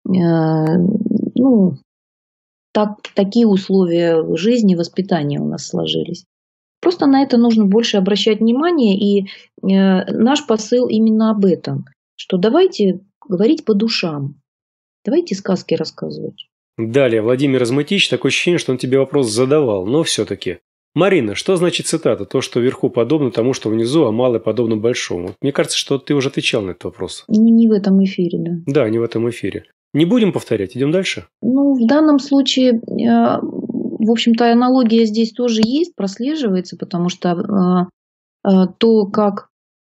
Ну, так, такие условия жизни, воспитания у нас сложились. Просто на это нужно больше обращать внимание. И наш посыл именно об этом. Что давайте говорить по душам. Давайте сказки рассказывать. Далее, Владимир Размытич, такое ощущение, что он тебе вопрос задавал, но все-таки. Марина, что значит цитата? То, что вверху подобно тому, что внизу, а малое подобно большому. Мне кажется, что ты уже отвечал на этот вопрос. Не, не в этом эфире, да. Да, не в этом эфире. Не будем повторять, идем дальше? Ну, в данном случае, в общем-то, аналогия здесь тоже есть, прослеживается, потому что то, как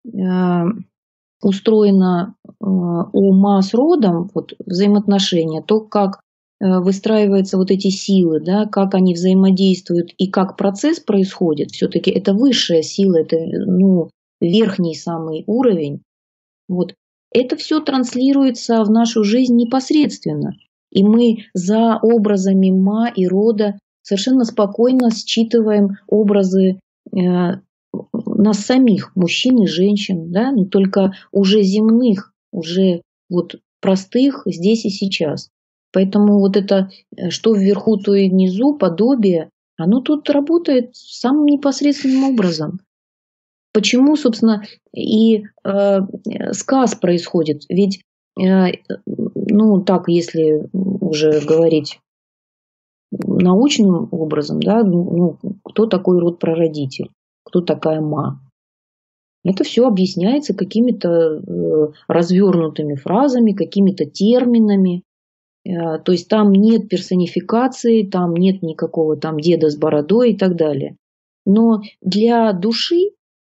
устроено ума с родом, вот, взаимоотношения, то, как выстраиваются вот эти силы, да, как они взаимодействуют и как процесс происходит, все-таки это высшая сила, это ну, верхний самый уровень. Вот. Это все транслируется в нашу жизнь непосредственно. И мы за образами ма и рода совершенно спокойно считываем образы э, нас самих, мужчин и женщин, да, но только уже земных, уже вот простых здесь и сейчас. Поэтому вот это, что вверху, то и внизу, подобие, оно тут работает самым непосредственным образом. Почему, собственно, и э, сказ происходит? Ведь, э, ну так, если уже говорить научным образом, да, ну, кто такой род-прародитель, кто такая ма? Это все объясняется какими-то э, развернутыми фразами, какими-то терминами. То есть там нет персонификации, там нет никакого там деда с бородой и так далее. Но для души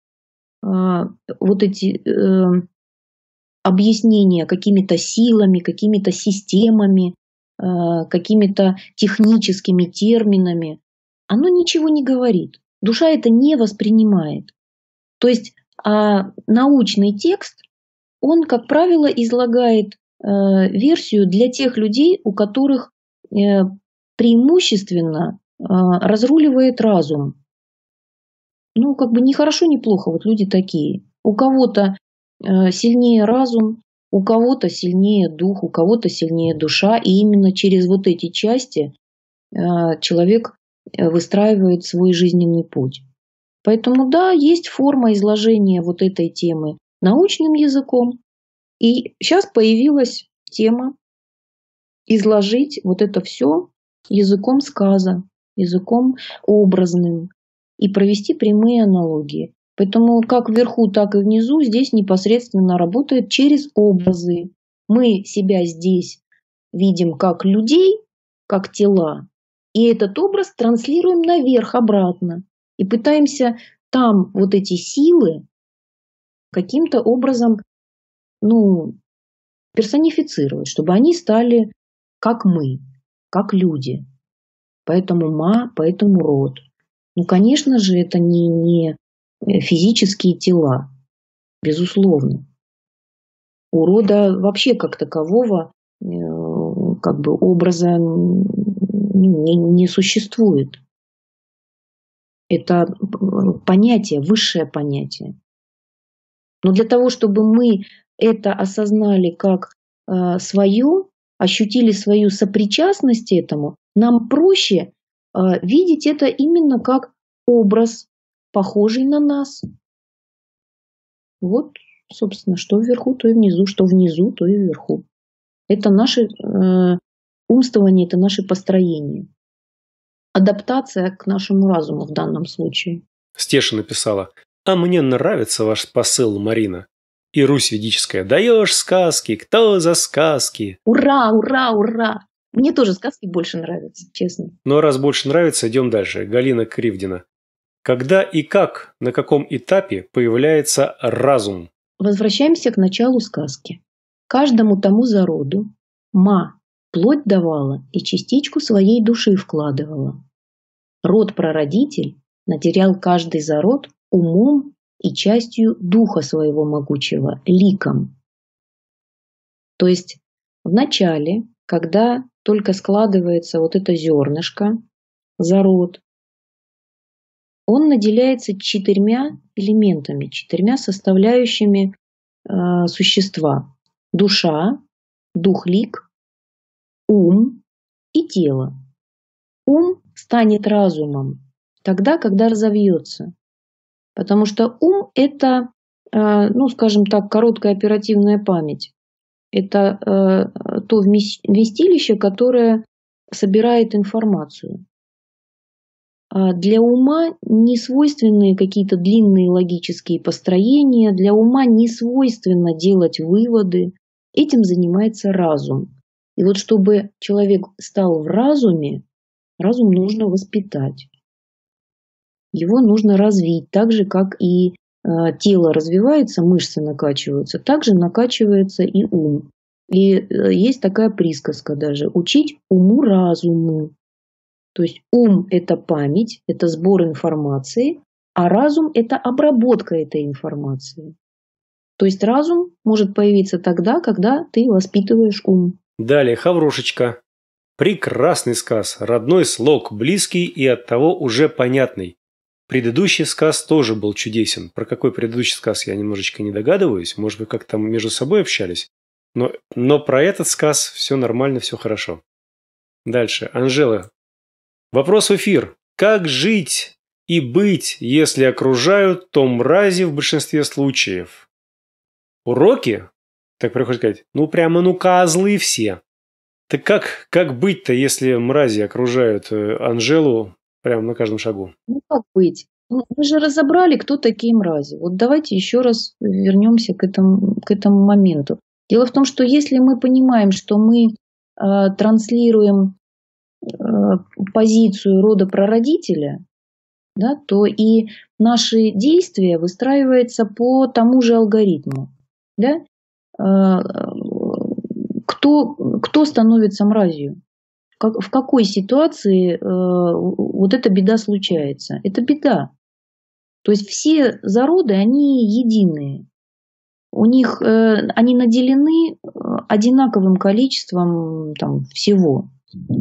вот эти объяснения какими-то силами, какими-то системами, какими-то техническими терминами, оно ничего не говорит. Душа это не воспринимает. То есть а научный текст, он, как правило, излагает э, версию для тех людей, у которых э, преимущественно э, разруливает разум. Ну, как бы ни хорошо, ни плохо, вот люди такие. У кого-то э, сильнее разум, у кого-то сильнее дух, у кого-то сильнее душа. И именно через вот эти части э, человек выстраивает свой жизненный путь. Поэтому да, есть форма изложения вот этой темы научным языком. И сейчас появилась тема изложить вот это все языком сказа, языком образным и провести прямые аналогии. Поэтому как вверху, так и внизу здесь непосредственно работает через образы. Мы себя здесь видим как людей, как тела, и этот образ транслируем наверх, обратно. И пытаемся там вот эти силы каким-то образом, ну, персонифицировать, чтобы они стали как мы, как люди. Поэтому ма, поэтому род. Ну, конечно же, это не, не физические тела, безусловно. У рода вообще как такового э, как бы образа не, не существует. Это понятие, высшее понятие. Но для того, чтобы мы это осознали как э, свое, ощутили свою сопричастность этому, нам проще э, видеть это именно как образ, похожий на нас. Вот, собственно, что вверху, то и внизу, что внизу, то и вверху. Это наше э, умствование, это наше построение. Адаптация к нашему разуму в данном случае. Стеша написала: «А мне нравится ваш посыл, Марина. И Русь ведическая. Даешь сказки, кто за сказки?» Ура, ура, ура! Мне тоже сказки больше нравятся, честно. Ну а раз больше нравится, идем дальше. Галина Кривдина. Когда и как, на каком этапе появляется разум? Возвращаемся к началу сказки. Каждому тому зароду ма плоть давала и частичку своей души вкладывала. Род-прародитель натерял каждый зарод умом и частью духа своего могучего, ликом. То есть в начале, когда только складывается вот это зернышко, зарод, он наделяется четырьмя элементами, четырьмя составляющими э, существа. Душа, дух-лик, ум и тело. Ум станет разумом тогда, когда разовьется. Потому что ум – это, э, ну, скажем так, короткая оперативная память. Это э, то вместилище, которое собирает информацию. А для ума не свойственны какие-то длинные логические построения, для ума не свойственно делать выводы. Этим занимается разум. И вот чтобы человек стал в разуме, разум нужно воспитать. Его нужно развить, так же, как и э, тело развивается, мышцы накачиваются, так же накачивается и ум. И э, есть такая присказка даже: учить уму-разуму. То есть ум – это память, это сбор информации, а разум – это обработка этой информации. То есть разум может появиться тогда, когда ты воспитываешь ум. Далее Хаврушечка. Прекрасный сказ, родной слог, близкий и оттого уже понятный. Предыдущий сказ тоже был чудесен. Про какой предыдущий сказ я немножечко не догадываюсь. Может быть, как-то между собой общались. Но, но про этот сказ все нормально, все хорошо. Дальше. Анжела. Вопрос в эфир. Как жить и быть, если окружают, то мрази в большинстве случаев? Уроки? Так приходится сказать. Ну, прямо ну козлы все. Так как, как быть-то, если мрази окружают Анжелу прямо на каждом шагу? Ну, как быть? Ну, мы же разобрали, кто такие мрази. Вот давайте еще раз вернемся к этому, к этому моменту. Дело в том, что если мы понимаем, что мы э, транслируем э, позицию рода прародителя, да, то и наши действия выстраиваются по тому же алгоритму. Да? Э, кто, кто становится мразью? Как, в какой ситуации э, вот эта беда случается? Это беда. То есть все зароды, они единые. У них, э, они наделены одинаковым количеством там, всего.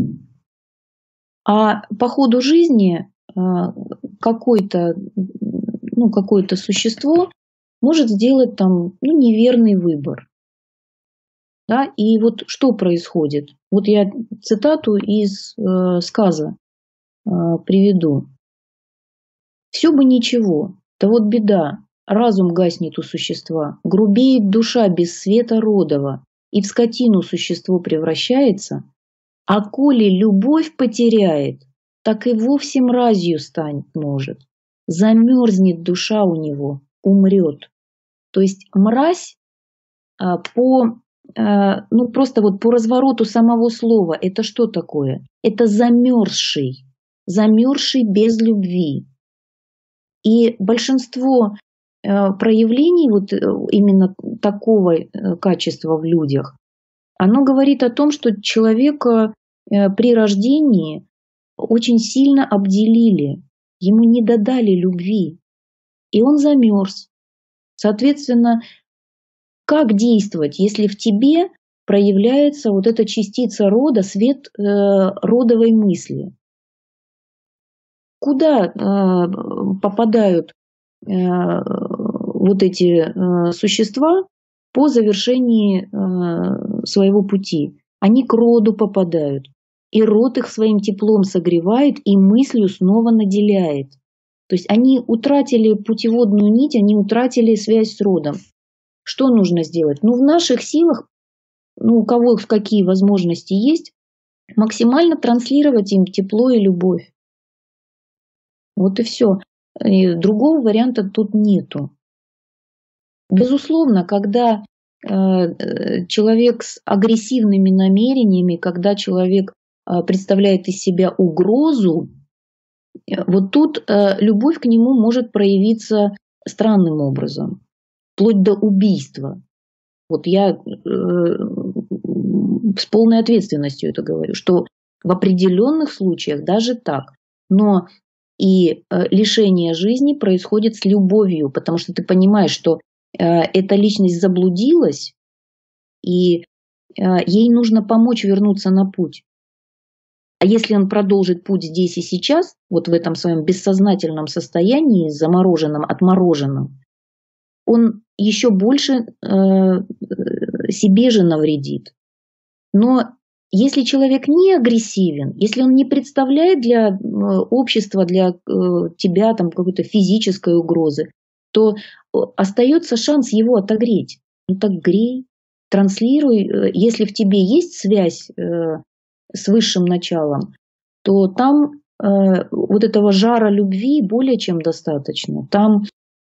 А по ходу жизни э, какое-то, ну, какое-то существо может сделать там, ну, неверный выбор. Да? И вот что происходит? Вот я цитату из э, сказа э, приведу. «Все бы ничего, да вот беда, разум гаснет у существа, грубеет душа без света родова, и в скотину существо превращается, а коли любовь потеряет, так и вовсе мразью станет может. Замерзнет душа у него, умрет». То есть мразь а, по, а, ну просто вот по развороту самого слова, это что такое? Это замерзший, замерзший без любви. И большинство э, проявлений вот э, именно такого э, качества в людях, оно говорит о том, что человека э, при рождении очень сильно обделили, ему не додали любви, и он замерз. Соответственно, как действовать, если в тебе проявляется вот эта частица рода, свет э, родовой мысли? Куда э, попадают э, вот эти э, существа по завершении э, своего пути? Они к роду попадают. И род их своим теплом согревает и мыслью снова наделяет. То есть они утратили путеводную нить, они утратили связь с родом. Что нужно сделать? Ну, в наших силах, ну, у кого какие возможности есть, максимально транслировать им тепло и любовь. Вот и все. И другого варианта тут нету. Безусловно, когда э, человек с агрессивными намерениями, когда человек э, представляет из себя угрозу, э, вот тут э, любовь к нему может проявиться странным образом, вплоть до убийства. Вот я э, с полной ответственностью это говорю, что в определенных случаях даже так. Но и лишение жизни происходит с любовью, потому что ты понимаешь, что эта личность заблудилась, и ей нужно помочь вернуться на путь. А если он продолжит путь здесь и сейчас, вот в этом своем бессознательном состоянии, замороженном, отмороженном, он еще больше себе же навредит. Но если человек не агрессивен, если он не представляет для общества, для тебя там какой-то физической угрозы, то остается шанс его отогреть. Ну так грей, транслируй. Если в тебе есть связь с высшим началом, то там вот этого жара любви более чем достаточно. Там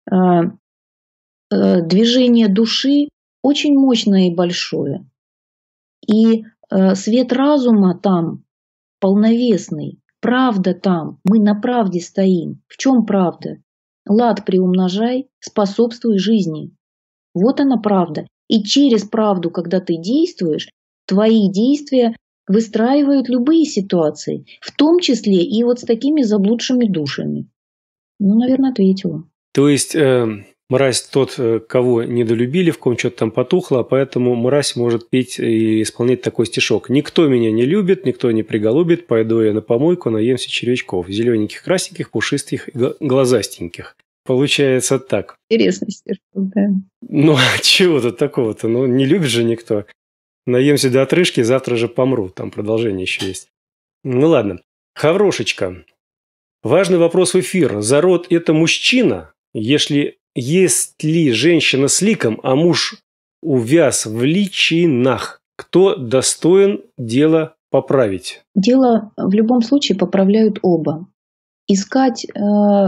движение души очень мощное и большое. И свет разума там полновесный, правда там, мы на правде стоим. В чем правда? Лад приумножай, способствуй жизни. Вот она правда. И через правду, когда ты действуешь, твои действия выстраивают любые ситуации, в том числе и вот с такими заблудшими душами. Ну, наверное, ответила. То есть... Э... Мразь тот, кого недолюбили, в ком что-то там потухло, поэтому мразь может петь и исполнять такой стишок. «Никто меня не любит, никто не приголубит, пойду я на помойку, наемся червячков, зелененьких, красненьких, пушистых и глазастеньких». Получается так. Интересный стишок, да. Ну, а чего тут такого-то? Ну, не любит же никто. Наемся до отрыжки, завтра же помру. Там продолжение еще есть. Ну, ладно. Хаврошечка. Важный вопрос в эфир. Зарод – это мужчина? Если... Есть ли женщина с ликом, а муж увяз в личинах, кто достоин дело поправить? Дело в любом случае поправляют оба. Искать э,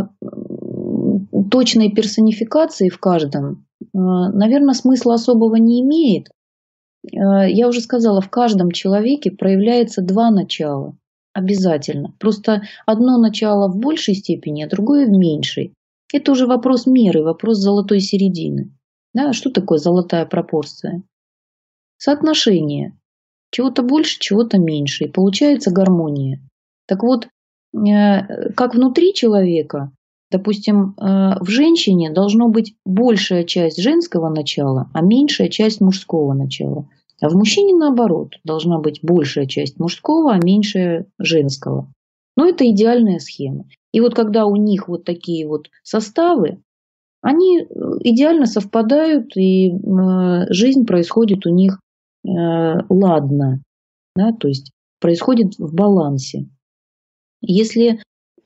точной персонификации в каждом, э, наверное, смысла особого не имеет. Э, я уже сказала, в каждом человеке проявляется два начала. Обязательно. Просто одно начало в большей степени, а другое в меньшей. Это уже вопрос меры, вопрос золотой середины. Да, что такое золотая пропорция? Соотношение. Чего-то больше, чего-то меньше. И получается гармония. Так вот, как внутри человека, Допустим, в женщине должно быть большая часть женского начала, а меньшая часть мужского начала. А в мужчине наоборот, должна быть большая часть мужского, а меньшая женского. Но это идеальная схема. И вот когда у них вот такие вот составы, они идеально совпадают, и жизнь происходит у них ладно, да, то есть происходит в балансе. Если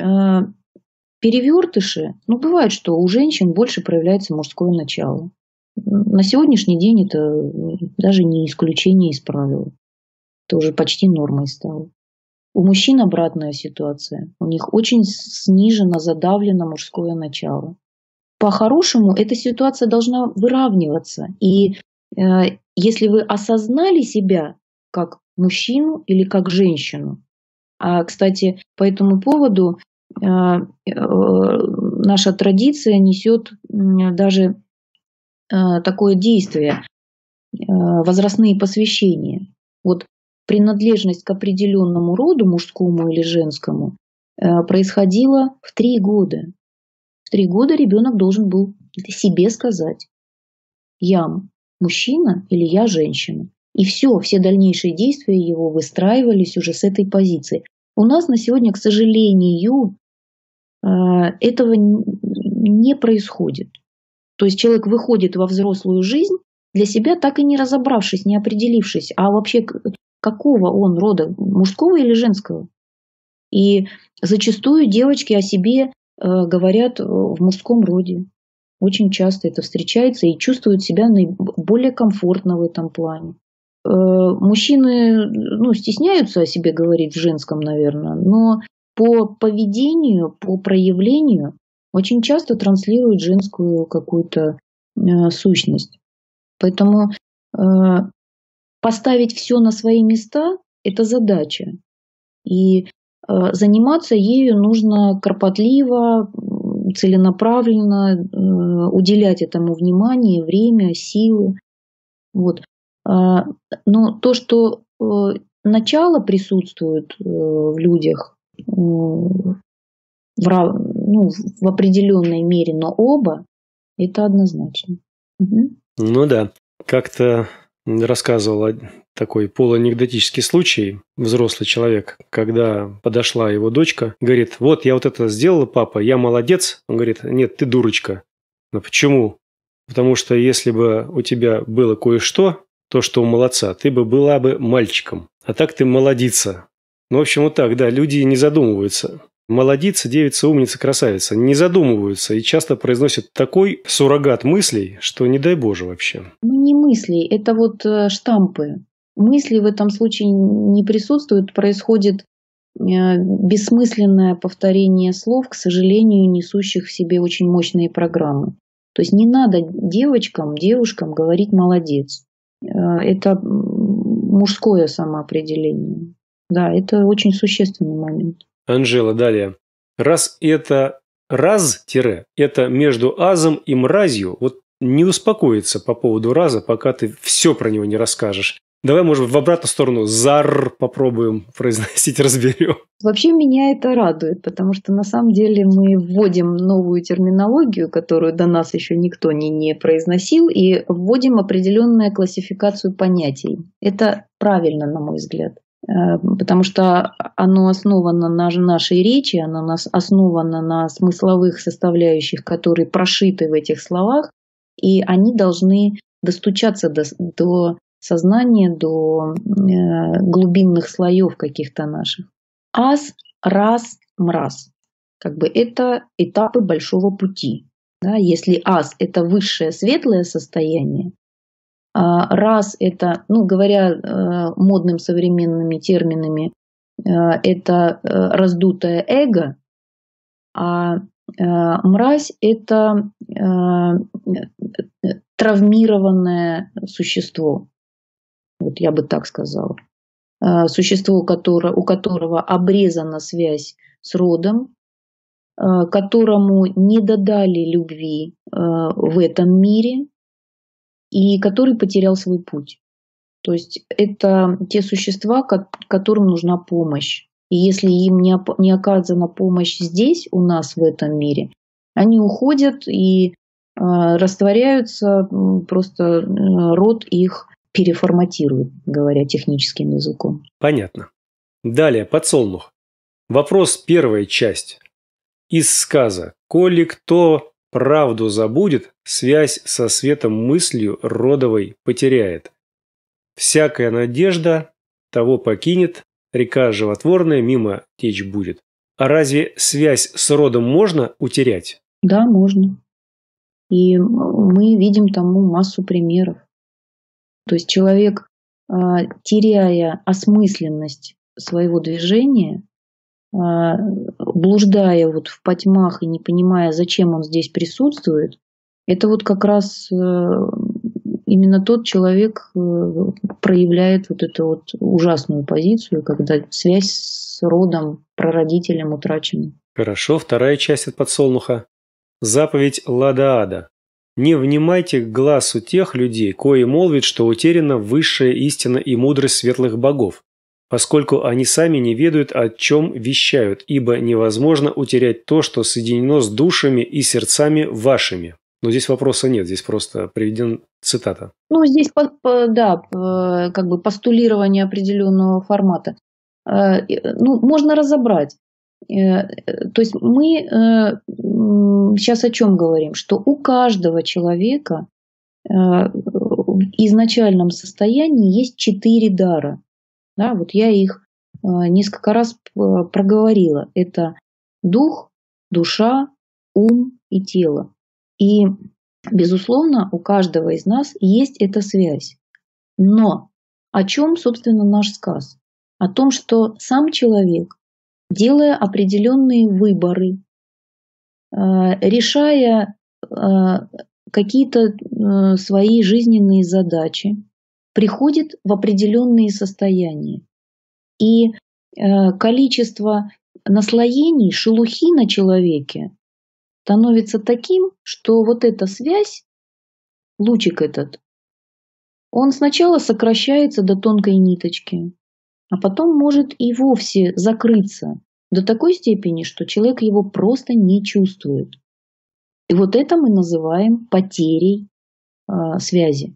перевертыши, ну бывает, что у женщин больше проявляется мужское начало. На сегодняшний день это даже не исключение из правил. Это уже почти нормой стало. У мужчин обратная ситуация. У них очень снижено, задавлено мужское начало. По-хорошему, эта ситуация должна выравниваться. И э, если вы осознали себя как мужчину или как женщину, а, кстати, по этому поводу э, э, наша традиция несет э, даже такое действие, возрастные посвящения. Вот принадлежность к определенному роду, мужскому или женскому, происходила в три года. В три года ребенок должен был себе сказать: я мужчина или я женщина. И все, все дальнейшие действия его выстраивались уже с этой позиции. У нас на сегодня, к сожалению, этого не происходит. То есть человек выходит во взрослую жизнь, для себя так и не разобравшись, не определившись, а вообще какого он рода, мужского или женского. И зачастую девочки о себе говорят в мужском роде. Очень часто это встречается и чувствуют себя более комфортно в этом плане. Мужчины, ну, стесняются о себе говорить в женском, наверное, но по поведению, по проявлению очень часто транслируют женскую какую-то э, сущность. Поэтому э, поставить все на свои места – это задача. И э, заниматься ею нужно кропотливо, целенаправленно, э, уделять этому внимание, время, силы. Вот. А, но то, что э, начало присутствует э, в людях, э, в, ну, в определенной мере, но оба, это однозначно. Угу. Ну да, как-то рассказывал такой полуанекдотический случай. Взрослый человек, когда подошла его дочка, говорит: вот я вот это сделала, папа, я молодец. Он говорит: нет, ты дурочка. Но почему? Потому что если бы у тебя было кое-что, то, что у молодца, ты бы была бы мальчиком. А так ты молодица. Ну, в общем, вот так, да, люди не задумываются. Молодица, девица, умница, красавица. Не задумываются и часто произносят такой суррогат мыслей, что не дай Боже вообще. Ну, не мысли, это вот штампы. Мысли в этом случае не присутствуют, происходит бессмысленное повторение слов, к сожалению, несущих в себе очень мощные программы. То есть не надо девочкам, девушкам говорить «молодец». Это мужское самоопределение. Да, это очень существенный момент. Анжела, далее. Раз это раз-тире, это между азом и мразью, вот не успокоиться по поводу раза, пока ты все про него не расскажешь. Давай, может, в обратную сторону зар попробуем произносить, разберем. Вообще меня это радует, потому что на самом деле мы вводим новую терминологию, которую до нас еще никто не, не произносил, и вводим определенную классификацию понятий. Это правильно, на мой взгляд. Потому что оно основано на нашей речи, оно основано на смысловых составляющих, которые прошиты в этих словах, и они должны достучаться до, до сознания, до глубинных слоев каких-то наших. Аз, раз, мраз. Как бы это этапы большого пути. Да? Если аз – это высшее светлое состояние, раз это, ну, говоря модным современными терминами, это раздутое эго, а мразь – это травмированное существо. Вот я бы так сказала. Существо, которое, у которого обрезана связь с родом, которому не додали любви в этом мире, и который потерял свой путь. То есть это те существа, которым нужна помощь. И если им не оказана помощь здесь, у нас в этом мире, Они уходят и э, растворяются, просто род их переформатирует, говоря техническим языком. Понятно. Далее, подсолнух. Вопрос, первая часть. Из сказа «Коли кто правду забудет, связь со светом мыслью родовой потеряет. Всякая надежда того покинет, река животворная мимо течь будет». А разве связь с родом можно утерять? Да, можно. И мы видим тому массу примеров. То есть человек, теряя осмысленность своего движения, блуждая вот в потьмах и не понимая, зачем он здесь присутствует, это вот как раз именно тот человек проявляет вот эту вот ужасную позицию, когда связь с родом, прародителем утрачена. Хорошо, вторая часть от подсолнуха. Заповедь Ладаада. Не внимайте к глазу тех людей, кои молвят, что утеряна высшая истина и мудрость светлых богов, поскольку они сами не ведают, о чем вещают, ибо невозможно утерять то, что соединено с душами и сердцами вашими. Но здесь вопроса нет, здесь просто приведен цитата. Ну, здесь, да, как бы постулирование определенного формата. Ну, можно разобрать. То есть мы сейчас о чем говорим? Что у каждого человека в изначальном состоянии есть четыре дара. Да, вот я их несколько раз проговорила. Это дух, душа, ум и тело. И, безусловно, у каждого из нас есть эта связь. Но о чем, собственно, наш сказ? О том, что сам человек, делая определенные выборы, решая какие-то свои жизненные задачи, приходит в определенные состояния. И количество наслоений, шелухи на человеке становится таким, что вот эта связь, лучик этот, он сначала сокращается до тонкой ниточки, а потом может и вовсе закрыться до такой степени, что человек его просто не чувствует. И вот это мы называем потерей э, связи.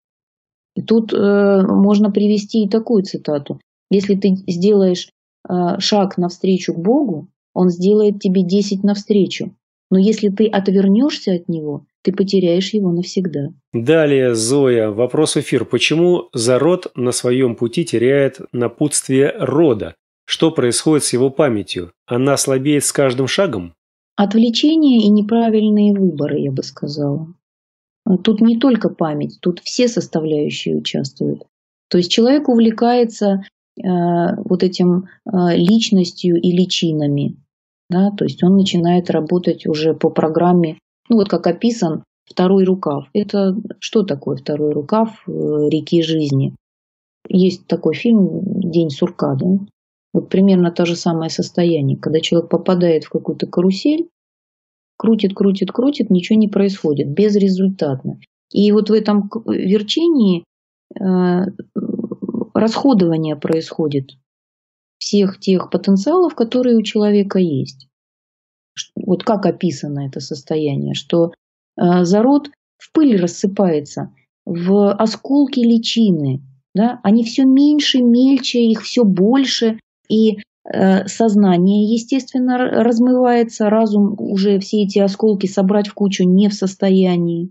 И тут э, можно привести и такую цитату. Если ты сделаешь э, шаг навстречу к Богу, Он сделает тебе десять навстречу. Но если ты отвернешься от Него, ты потеряешь его навсегда. Далее, Зоя, вопрос эфир. Почему зарод на своем пути теряет напутствие рода? Что происходит с его памятью? Она слабеет с каждым шагом? Отвлечения и неправильные выборы, я бы сказала. Тут не только память, тут все составляющие участвуют. То есть человек увлекается э, вот этим э, личностью и личинами. Да? То есть он начинает работать уже по программе, ну вот как описан второй рукав. Это что такое второй рукав реки жизни? Есть такой фильм «День сурка». Да? Вот примерно то же самое состояние, когда человек попадает в какую-то карусель, крутит, крутит, крутит, ничего не происходит, безрезультатно. И вот в этом верчении э, расходование происходит всех тех потенциалов, которые у человека есть. Вот как описано это состояние, что э, зарод в пыль рассыпается, в осколки личины, да? Они все меньше, мельче, их все больше, и э, сознание, естественно, размывается, разум уже все эти осколки собрать в кучу не в состоянии.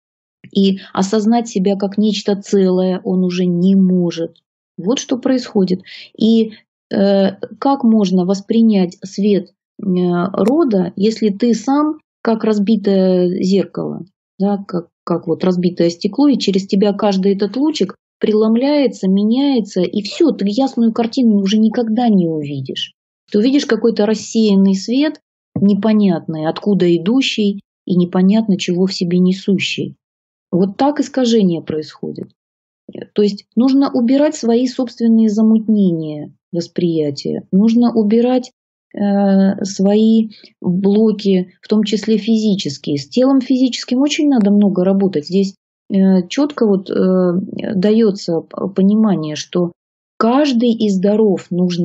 И осознать себя как нечто целое он уже не может. Вот что происходит. И э, как можно воспринять свет э, рода, если ты сам как разбитое зеркало, да, как, как вот разбитое стекло, и через тебя каждый этот лучик преломляется, меняется, и все, ты ясную картину уже никогда не увидишь. Ты увидишь какой-то рассеянный свет, непонятный, откуда идущий, и непонятно, чего в себе несущий. Вот так искажение происходит. То есть нужно убирать свои собственные замутнения восприятия, нужно убирать э, свои блоки, в том числе физические. С телом физическим очень надо много работать. Здесь э, четко вот, э, дается понимание, что каждый из даров нужно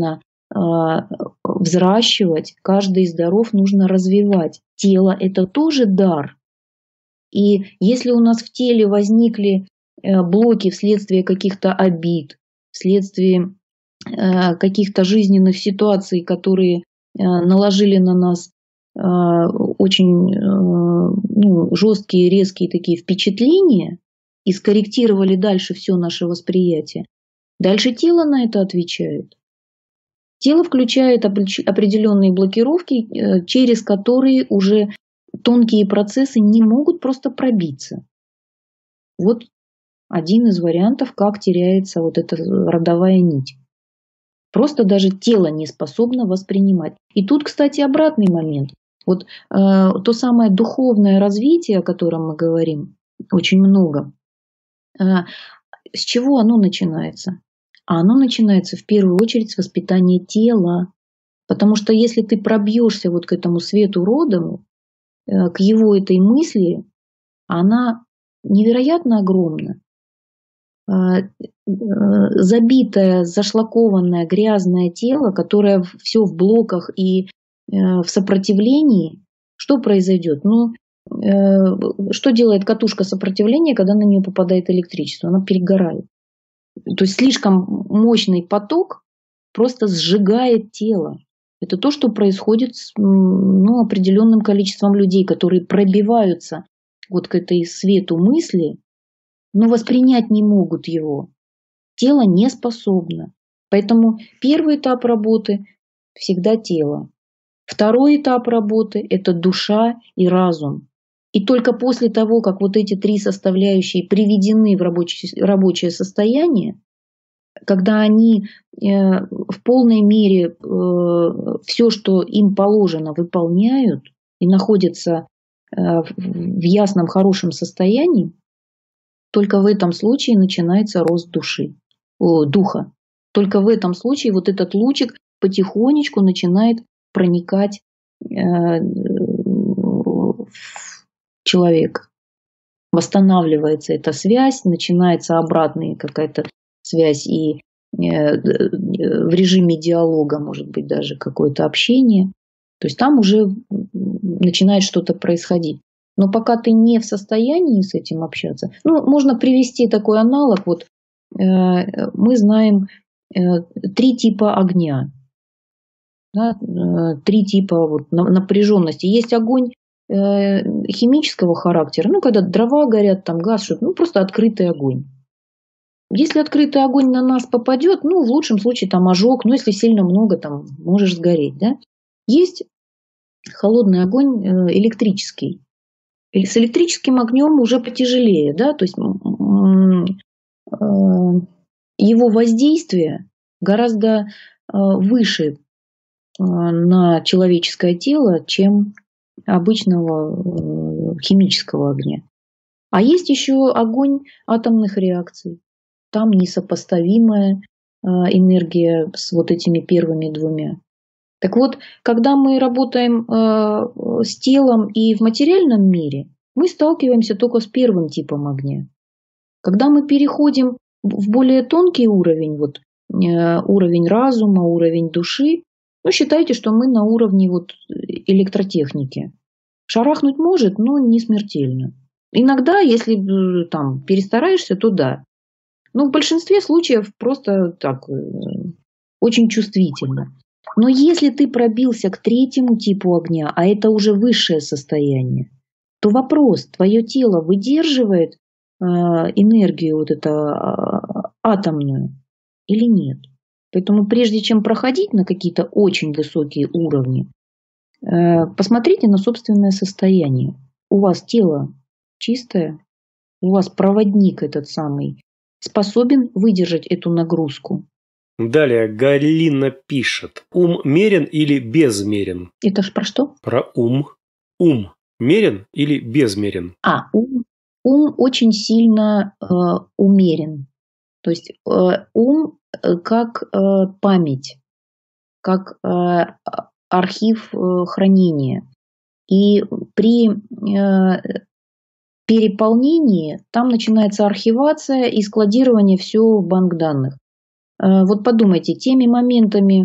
взращивать, каждый из даров нужно развивать. Тело – это тоже дар. И если у нас в теле возникли блоки вследствие каких-то обид, вследствие каких-то жизненных ситуаций, которые наложили на нас очень ну, жесткие, резкие такие впечатления и скорректировали дальше все наше восприятие, дальше тело на это отвечает. Тело включает определенные блокировки, через которые уже тонкие процессы не могут просто пробиться. Вот один из вариантов, как теряется вот эта родовая нить. Просто даже тело не способно воспринимать. И тут, кстати, обратный момент. Вот э, то самое духовное развитие, о котором мы говорим очень много, э, с чего оно начинается? А оно начинается в первую очередь с воспитания тела. Потому что если ты пробьешься вот к этому свету родовому, э, к его этой мысли, она невероятно огромна. Забитое, зашлакованное, грязное тело, которое все в блоках и в сопротивлении, что произойдет? Ну, что делает катушка сопротивления, когда на нее попадает электричество? Она перегорает. То есть слишком мощный поток просто сжигает тело. Это то, что происходит с ну, определенным количеством людей, которые пробиваются вот к этой свету мысли, но воспринять не могут его. Тело не способно. Поэтому первый этап работы всегда тело. Второй этап работы – это душа и разум. И только после того, как вот эти три составляющие приведены в рабочее, рабочее состояние, когда они э, в полной мере э, все, что им положено, выполняют и находятся э, в ясном, хорошем состоянии, только в этом случае начинается рост души, о, духа. Только в этом случае вот этот лучик потихонечку начинает проникать э, в человека. Восстанавливается эта связь, начинается обратная какая-то связь и э, в режиме диалога, может быть, даже какое-то общение. То есть там уже начинает что-то происходить. Но пока ты не в состоянии с этим общаться, ну, можно привести такой аналог. Вот э, мы знаем э, три типа огня, да, э, три типа вот, напряженности. Есть огонь э, химического характера, ну, когда дрова горят, там газ, что-то, ну, просто открытый огонь. Если открытый огонь на нас попадет, ну, в лучшем случае там ожог, но если сильно много, там можешь сгореть, да. Есть холодный огонь э, электрический. С электрическим огнем уже потяжелее, да, то есть его воздействие гораздо выше на человеческое тело, чем обычного химического огня. А есть еще огонь атомных реакций. Там несопоставимая энергия с вот этими первыми двумя. Так вот, когда мы работаем э, с телом и в материальном мире, мы сталкиваемся только с первым типом огня. Когда мы переходим в более тонкий уровень, вот, э, уровень разума, уровень души, ну, считайте, что мы на уровне вот, электротехники. Шарахнуть может, но не смертельно. Иногда, если э, там, перестараешься, то да. Но в большинстве случаев просто так, э, очень чувствительно. Но если ты пробился к третьему типу огня, а это уже высшее состояние, то вопрос, твое тело выдерживает э, энергию вот эту э, атомную или нет? Поэтому прежде чем проходить на какие-то очень высокие уровни, э, посмотрите на собственное состояние. У вас тело чистое, у вас проводник этот самый способен выдержать эту нагрузку. Далее Галина пишет. Ум мерен или безмерен? Это ж про что? Про ум. Ум мерен или безмерен? А, ум, ум очень сильно э, умерен. То есть э, ум э, как э, память, как э, архив э, хранения. И при э, переполнении там начинается архивация и складирование всего в банк данных. Вот подумайте, теми моментами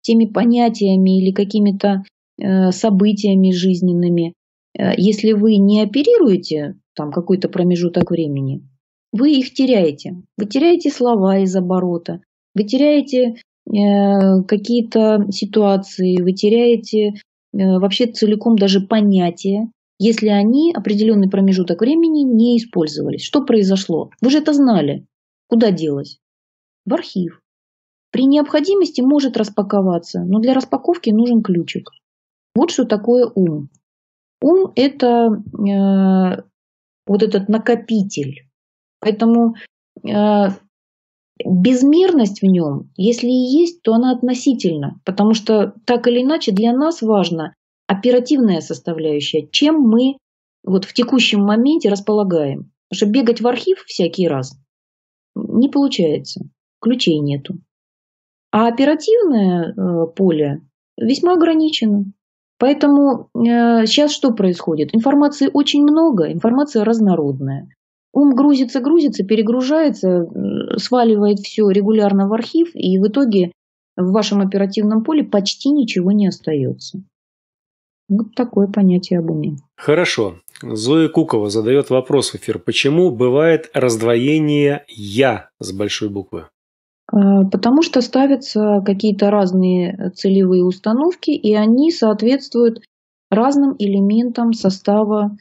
теми понятиями или какими-то э, событиями жизненными, э, если вы не оперируете там какой-то промежуток времени, вы их теряете. Вы теряете слова из оборота, вы теряете э, какие-то ситуации, вы теряете э, вообще целиком даже понятия, если они определенный промежуток времени не использовались. Что произошло? Вы же это знали. Куда делось? В архив. При необходимости может распаковаться, но для распаковки нужен ключик. Вот что такое ум. Ум – это э, вот этот накопитель. Поэтому э, безмерность в нем, если и есть, то она относительна. Потому что так или иначе для нас важна оперативная составляющая, чем мы вот в текущем моменте располагаем. Потому что бегать в архив всякий раз не получается, ключей нету. А оперативное э, поле весьма ограничено. Поэтому э, сейчас что происходит? Информации очень много, информация разнородная. Ум грузится, грузится, перегружается, э, сваливает все регулярно в архив, и в итоге в вашем оперативном поле почти ничего не остается. Вот такое понятие об уме. Хорошо. Зоя Кукова задает вопрос в эфир. Почему бывает раздвоение «я» с большой буквы? Потому что ставятся какие-то разные целевые установки, и они соответствуют разным элементам состава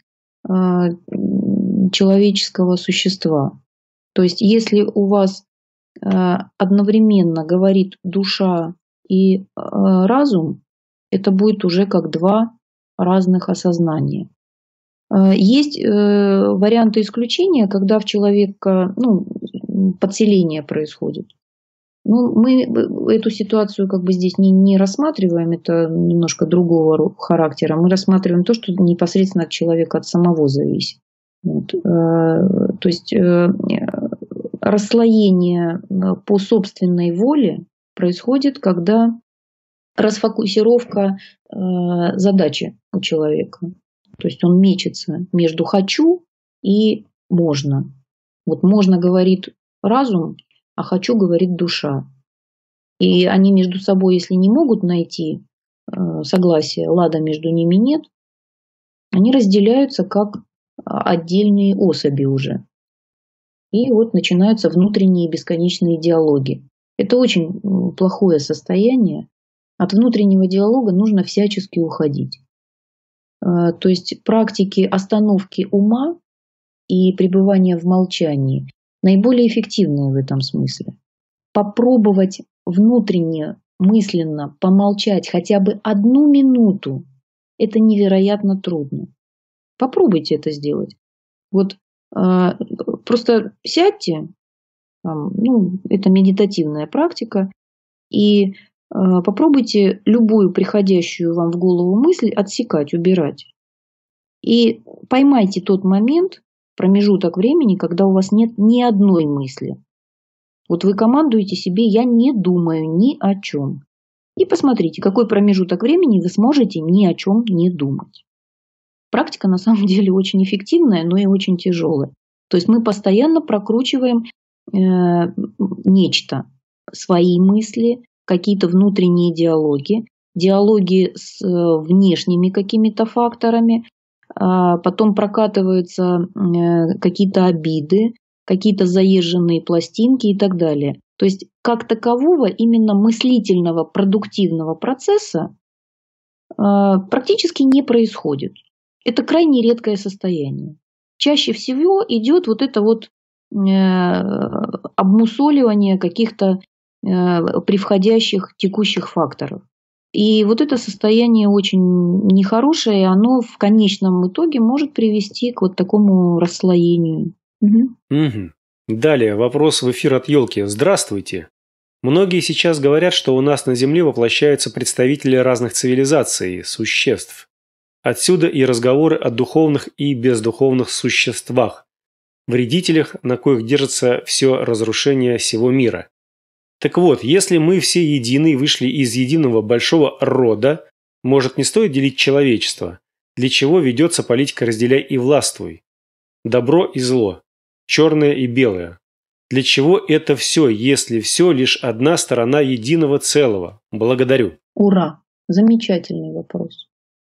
человеческого существа. То есть, если у вас одновременно говорит душа и разум, это будет уже как два разных осознания. Есть варианты исключения, когда в человека ну, подселение происходит. Ну, мы эту ситуацию как бы здесь не, не рассматриваем, это немножко другого характера. Мы рассматриваем то, что непосредственно от человека, от самого зависит. Вот. То есть расслоение по собственной воле происходит, когда расфокусировка задачи у человека. То есть он мечется между «хочу» и «можно». Вот «можно» говорит разум, а «хочу» говорит душа. И они между собой, если не могут найти согласия, лада между ними нет, они разделяются как отдельные особи уже. И вот начинаются внутренние бесконечные диалоги. Это очень плохое состояние. От внутреннего диалога нужно всячески уходить. То есть практики остановки ума и пребывания в молчании наиболее эффективные в этом смысле. Попробовать внутренне, мысленно помолчать хотя бы одну минуту – это невероятно трудно. Попробуйте это сделать. Вот э, просто сядьте, там, ну, это медитативная практика, и э, попробуйте любую приходящую вам в голову мысль отсекать, убирать. И поймайте тот момент, промежуток времени, когда у вас нет ни одной мысли. Вот вы командуете себе «я не думаю ни о чем». И посмотрите, какой промежуток времени вы сможете ни о чем не думать. Практика на самом деле очень эффективная, но и очень тяжелая. То есть мы постоянно прокручиваем э, нечто, свои мысли, какие-то внутренние диалоги, диалоги с э, внешними какими-то факторами, а потом прокатываются э, какие-то обиды, какие-то заезженные пластинки и так далее. То есть как такового именно мыслительного продуктивного процесса э, практически не происходит. Это крайне редкое состояние. Чаще всего идет вот это вот э, обмусоливание каких-то э, превходящих текущих факторов. И вот это состояние очень нехорошее, и оно в конечном итоге может привести к вот такому расслоению. Угу. Угу. Далее вопрос в эфир от Елки. Здравствуйте. Многие сейчас говорят, что у нас на Земле воплощаются представители разных цивилизаций, существ. Отсюда и разговоры о духовных и бездуховных существах, вредителях, на коих держится все разрушение всего мира. Так вот, если мы все едины и вышли из единого большого рода, может, не стоит делить человечество? Для чего ведется политика «разделяй и властвуй»? Добро и зло, черное и белое. Для чего это все, если все лишь одна сторона единого целого? Благодарю. Ура! Замечательный вопрос.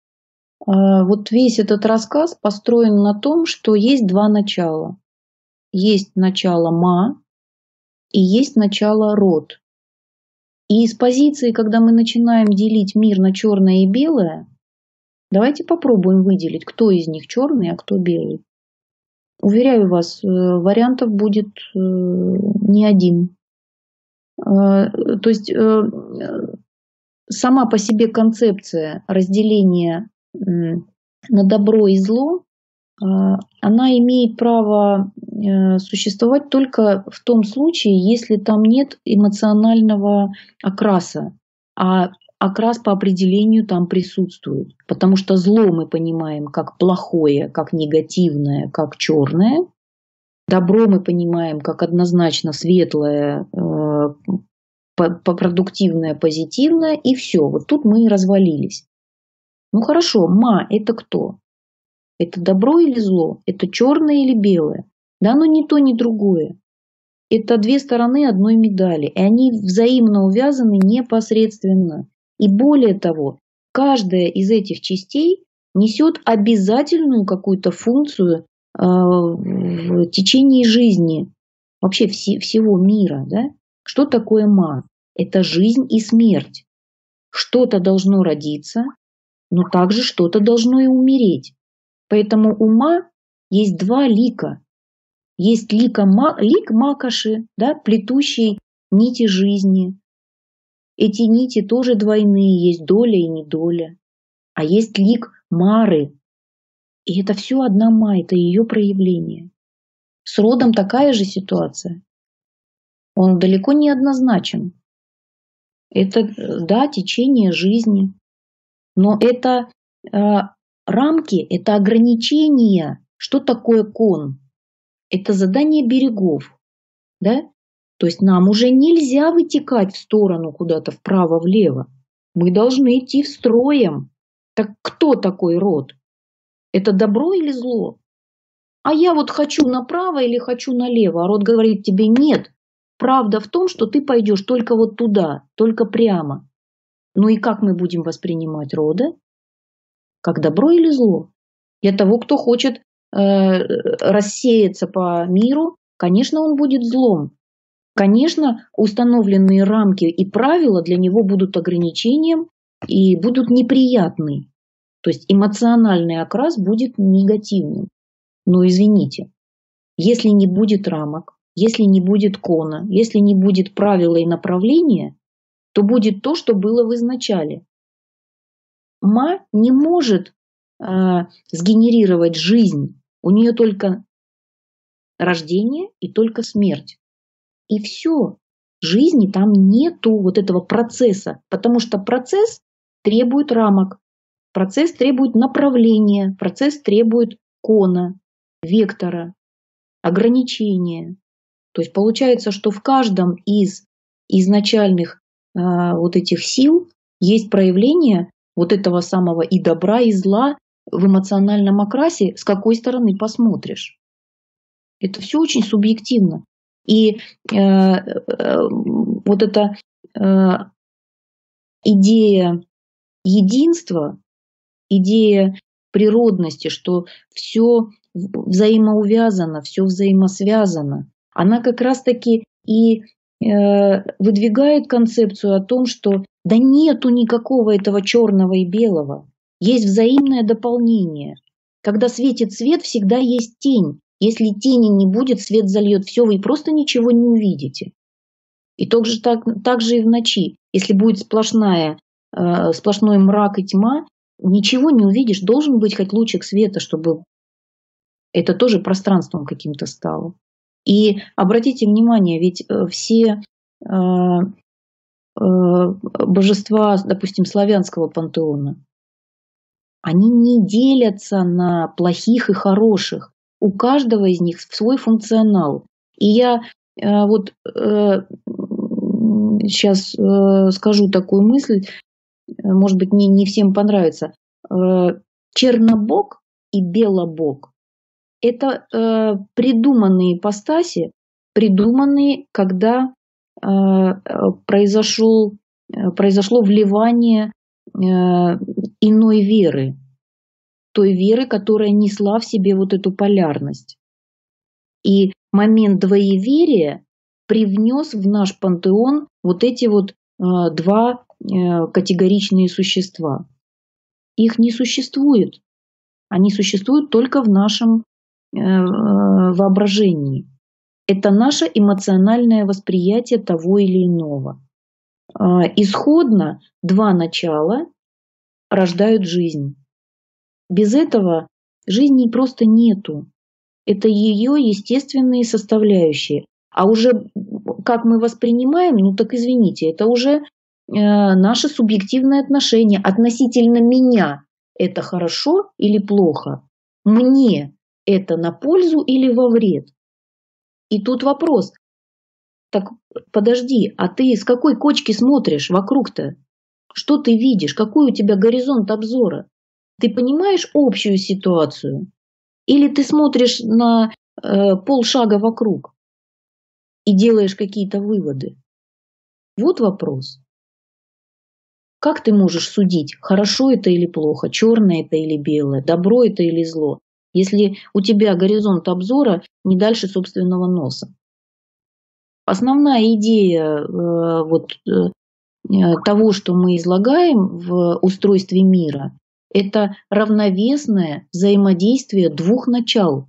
Вот весь этот рассказ построен на том, что есть два начала. Есть начало ма и есть начало род. И из позиции, когда мы начинаем делить мир на черное и белое, давайте попробуем выделить, кто из них черный, а кто белый. Уверяю вас, вариантов будет не один. То есть сама по себе концепция разделения на добро и зло, она имеет право существовать только в том случае, если там нет эмоционального окраса, а окрас по определению там присутствует. Потому что зло мы понимаем как плохое, как негативное, как черное. Добро мы понимаем как однозначно светлое, продуктивное, позитивное. И все. Вот тут мы и развалились. Ну хорошо, ма – это кто? Это добро или зло? Это черное или белое? Да оно ни то, ни другое. Это две стороны одной медали. И они взаимно увязаны непосредственно. И более того, каждая из этих частей несет обязательную какую-то функцию э, в течение жизни, вообще вси, всего мира. Да? Что такое ма? Это жизнь и смерть. Что-то должно родиться, но также что-то должно и умереть. Поэтому у ма есть два лика. Есть лика, лик Макоши, да, плетущий нити жизни. Эти нити тоже двойные, есть доля и недоля. А есть лик Мары. И это все одна ма, это ее проявление. С родом такая же ситуация. Он далеко не однозначен. Это, да, течение жизни. Но это э, рамки, это ограничения. Что такое кон? Это задание берегов. Да? То есть нам уже нельзя вытекать в сторону куда-то вправо-влево. Мы должны идти строем. Так кто такой род? Это добро или зло? А я вот хочу направо или хочу налево. А род говорит тебе нет. Правда в том, что ты пойдешь только вот туда, только прямо. Ну и как мы будем воспринимать рода? Как добро или зло? Для того, кто хочет э, рассеяться по миру, конечно, он будет злом. Конечно, установленные рамки и правила для него будут ограничением и будут неприятны. То есть эмоциональный окрас будет негативным. Но извините, если не будет рамок, если не будет кона, если не будет правила и направления, то будет то, что было в изначале. Ма не может э, сгенерировать жизнь. У нее только рождение и только смерть. И все. Жизни там нету вот этого процесса. Потому что процесс требует рамок. Процесс требует направления. Процесс требует кона, вектора, ограничения. То есть получается, что в каждом из изначальных э, вот этих сил есть проявление вот этого самого и добра, и зла в эмоциональном окрасе, с какой стороны посмотришь. Это все очень субъективно. И э, э, вот эта э, идея единства, идея природности, что все взаимоувязано, все взаимосвязано, она как раз-таки и э, выдвигает концепцию о том, что да нету никакого этого черного и белого. Есть взаимное дополнение. Когда светит свет, всегда есть тень. Если тени не будет, свет зальет все, вы просто ничего не увидите. И так же, так, так же и в ночи. Если будет сплошная, э, сплошной мрак и тьма, ничего не увидишь. Должен быть хоть лучик света, чтобы это тоже пространством каким-то стало. И обратите внимание, ведь все э, э, божества, допустим, славянского пантеона, они не делятся на плохих и хороших. У каждого из них свой функционал. И я э, вот э, сейчас э, скажу такую мысль, может быть, не, не всем понравится. Э, Чернобог и Белобог – это э, придуманные ипостаси, придуманы, когда э, произошел, произошло вливание э, иной веры, той веры, которая несла в себе вот эту полярность. И момент двоеверия привнес в наш пантеон вот эти вот э, два э, категоричные существа. Их не существует. Они существуют только в нашем э, воображении. Это наше эмоциональное восприятие того или иного. Э, исходно два начала рождают жизнь. Без этого жизни просто нету. Это ее естественные составляющие. А уже как мы воспринимаем, ну так извините, это уже э, наше субъективное отношение относительно меня. Это хорошо или плохо? Мне это на пользу или во вред? И тут вопрос. Так подожди, а ты с какой кочки смотришь вокруг-то? Что ты видишь? Какой у тебя горизонт обзора? Ты понимаешь общую ситуацию? Или ты смотришь на э, полшага вокруг и делаешь какие-то выводы? Вот вопрос. Как ты можешь судить, хорошо это или плохо, черное это или белое, добро это или зло, если у тебя горизонт обзора не дальше собственного носа? Основная идея э, вот, э, того, что мы излагаем в устройстве мира, это равновесное взаимодействие двух начал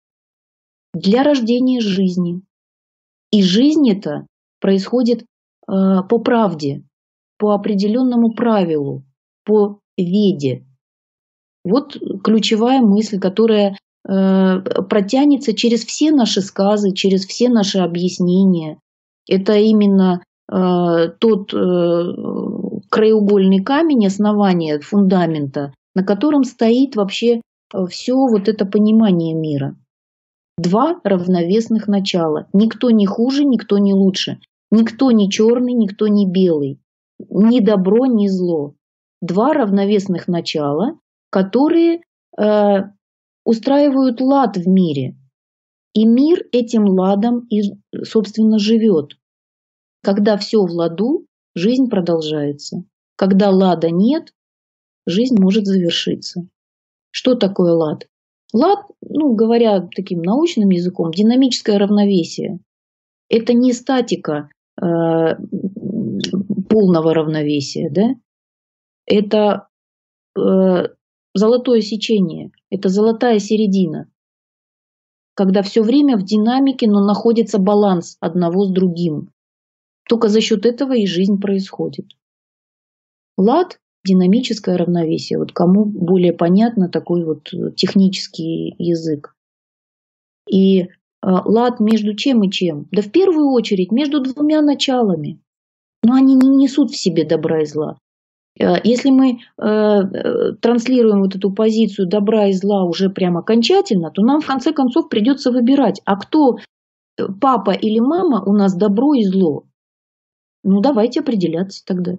для рождения жизни. И жизнь эта происходит э, по правде, по определенному правилу, по веде. Вот ключевая мысль, которая э, протянется через все наши сказы, через все наши объяснения. Это именно э, тот э, краеугольный камень основания, фундамента, на котором стоит вообще все вот это понимание мира. Два равновесных начала. Никто не хуже, никто не лучше. Никто не черный, никто не белый. Ни добро, ни зло. Два равновесных начала, которые э, устраивают лад в мире. И мир этим ладом и, собственно, живет. Когда все в ладу, жизнь продолжается. Когда лада нет, жизнь может завершиться. Что такое лад? Лад, ну, говоря таким научным языком, динамическое равновесие. Это не статика э, полного равновесия, да? Это э, золотое сечение, это золотая середина, когда все время в динамике, но находится баланс одного с другим. Только за счет этого и жизнь происходит. Лад – динамическое равновесие. Вот кому более понятно такой вот технический язык. И э, лад между чем и чем? Да в первую очередь между двумя началами. Но они не несут в себе добра и зла. Если мы э, транслируем вот эту позицию добра и зла уже прям окончательно, то нам в конце концов придется выбирать, а кто, папа или мама, у нас добро и зло. Ну давайте определяться тогда.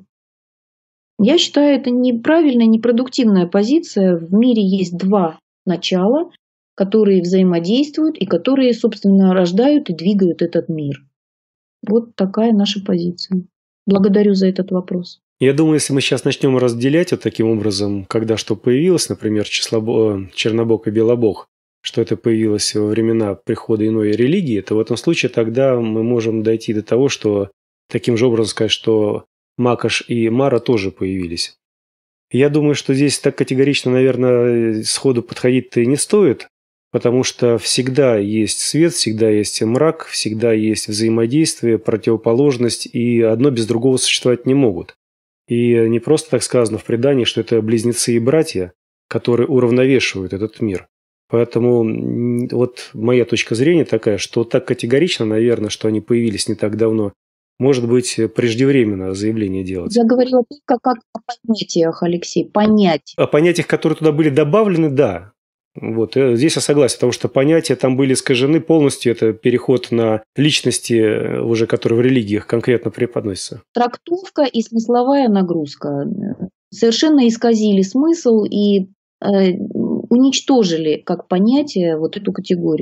Я считаю, это неправильная, непродуктивная позиция. В мире есть два начала, которые взаимодействуют и которые, собственно, рождают и двигают этот мир. Вот такая наша позиция. Благодарю за этот вопрос. Я думаю, если мы сейчас начнем разделять вот таким образом, когда что появилось, например, числобо... Чернобог и Белобог, что это появилось во времена прихода иной религии, то в этом случае тогда мы можем дойти до того, что таким же образом сказать, что Макаш и Мара тоже появились. Я думаю, что здесь так категорично, наверное, сходу подходить-то и не стоит, потому что всегда есть свет, всегда есть мрак, всегда есть взаимодействие, противоположность, и одно без другого существовать не могут. И не просто так сказано в предании, что это близнецы и братья, которые уравновешивают этот мир. Поэтому вот моя точка зрения такая, что так категорично, наверное, что они появились не так давно, может быть, преждевременно заявление делать. Я говорила только как о понятиях, Алексей, понятия. О понятиях, которые туда были добавлены, да. Вот, здесь я согласен, потому что понятия там были искажены полностью, это переход на личности, уже которые в религиях конкретно преподносятся. Трактовка и смысловая нагрузка совершенно исказили смысл и э, уничтожили как понятие вот эту категорию.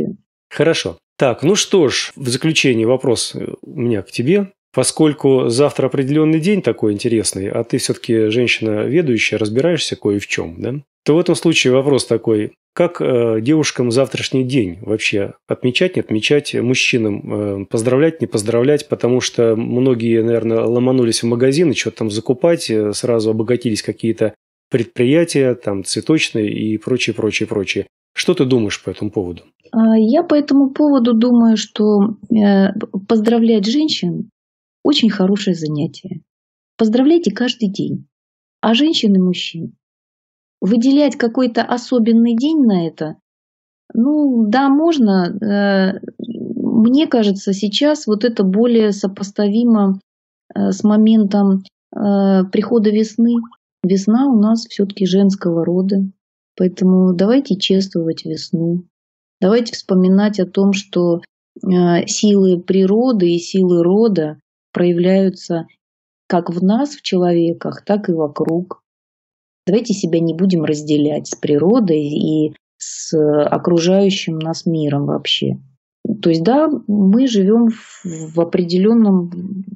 Хорошо. Так, ну что ж, в заключение вопрос у меня к тебе. Поскольку завтра определенный день такой интересный, а ты все-таки женщина ведущая, разбираешься кое в чем, да? То в этом случае вопрос такой. Как э, девушкам завтрашний день вообще отмечать, не отмечать, мужчинам э, поздравлять, не поздравлять, потому что многие, наверное, ломанулись в магазин и что-то там закупать, э, сразу обогатились какие-то предприятия, там цветочные и прочее, прочее, прочее. Что ты думаешь по этому поводу? Я по этому поводу думаю, что э, поздравлять женщин очень хорошее занятие. Поздравляйте каждый день. А женщин и мужчин выделять какой-то особенный день на это, ну да, можно. Мне кажется, сейчас вот это более сопоставимо с моментом прихода весны. Весна у нас все-таки женского рода. Поэтому давайте чествовать весну. Давайте вспоминать о том, что силы природы и силы рода проявляются как в нас, в человеках, так и вокруг. Давайте себя не будем разделять с природой и с окружающим нас миром вообще. То есть, да, мы живем в определенном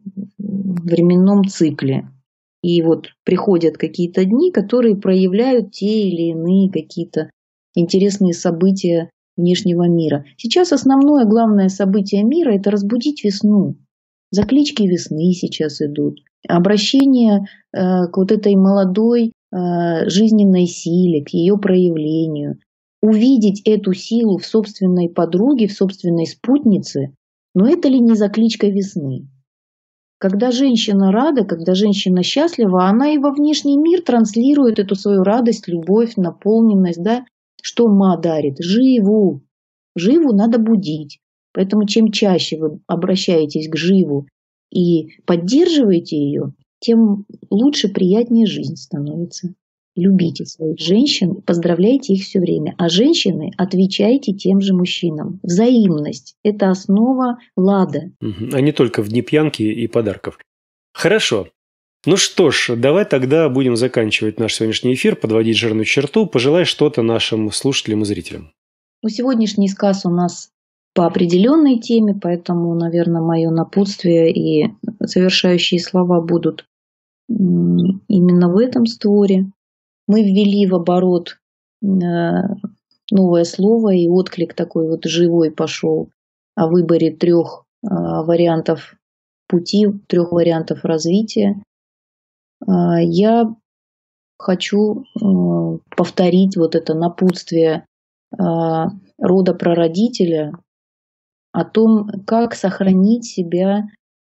временном цикле. И вот приходят какие-то дни, которые проявляют те или иные какие-то интересные события внешнего мира. Сейчас основное главное событие мира – это разбудить весну. Заклички весны сейчас идут. Обращение э, к вот этой молодой э, жизненной силе, к ее проявлению. Увидеть эту силу в собственной подруге, в собственной спутнице. Но это ли не закличка весны? Когда женщина рада, когда женщина счастлива, она и во внешний мир транслирует эту свою радость, любовь, наполненность. Да? Что ма дарит? Живу. Живу надо будить. Поэтому чем чаще вы обращаетесь к живу и поддерживаете ее, тем лучше, приятнее жизнь становится. Любите своих женщин, поздравляйте их все время. А женщины отвечайте тем же мужчинам. Взаимность – это основа лада. А не только в дни пьянки и подарков. Хорошо. Ну что ж, давай тогда будем заканчивать наш сегодняшний эфир, подводить жирную черту. Пожелай что-то нашим слушателям и зрителям. Ну, сегодняшний сказ у нас по определенной теме, поэтому, наверное, мое напутствие и завершающие слова будут именно в этом створе. Мы ввели в оборот новое слово, и отклик такой вот живой пошел о выборе трех вариантов пути, трех вариантов развития. Я хочу повторить вот это напутствие рода прародителя о том, как сохранить себя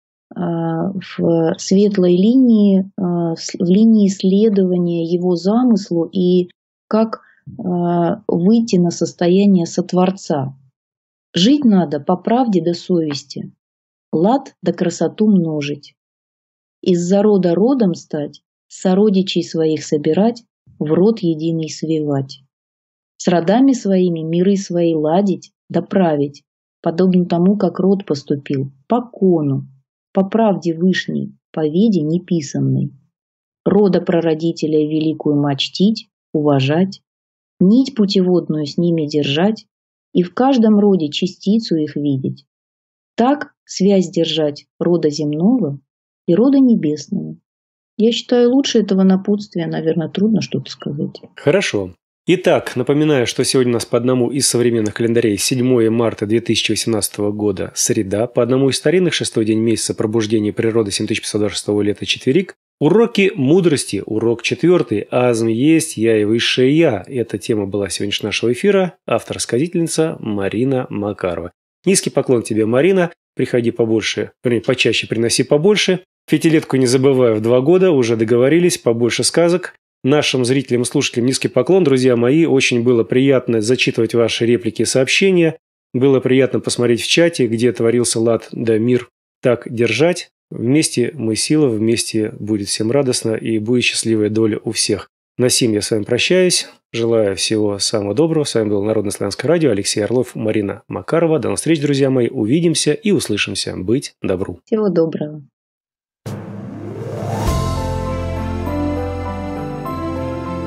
в светлой линии, в линии исследования его замыслу и как выйти на состояние сотворца. Жить надо по правде да совести, лад да красоту множить. Из-за рода родом стать, сородичей своих собирать, в род единый свивать. С родами своими миры свои ладить да править, подобно тому, как род поступил, по кону, по правде вышней, по веде неписанной. Рода прародителя великую мать чтить, уважать, нить путеводную с ними держать и в каждом роде частицу их видеть. Так связь держать рода земного и рода небесного. Я считаю, лучше этого напутствия, наверное, трудно что-то сказать. Хорошо. Итак, напоминаю, что сегодня у нас по одному из современных календарей седьмое марта две тысячи восемнадцатого года, среда, по одному из старинных шестой день месяца пробуждения природы семь тысяч пятьсот двадцать шестого лета четверик. Уроки мудрости, урок четвертый, азм есть, я и высшее я. Эта тема была сегодняшнего нашего эфира, автор-сказительница Марина Макарова. Низкий поклон тебе, Марина, приходи побольше, почаще приноси побольше. Пятилетку не забываю в два года, уже договорились, побольше сказок. Нашим зрителям и слушателям низкий поклон, друзья мои. Очень было приятно зачитывать ваши реплики и сообщения. Было приятно посмотреть в чате, где творился лад да мир. Так держать. Вместе мы сила, вместе будет всем радостно и будет счастливая доля у всех. На сим я с вами прощаюсь. Желаю всего самого доброго. С вами был Народное славянское радио. Алексей Орлов, Марина Макарова. До новых встреч, друзья мои. Увидимся и услышимся. Быть добру. Всего доброго.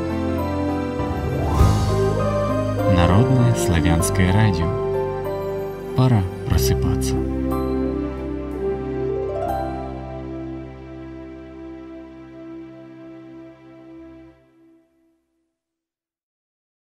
Народное славянское радио. Пора просыпаться.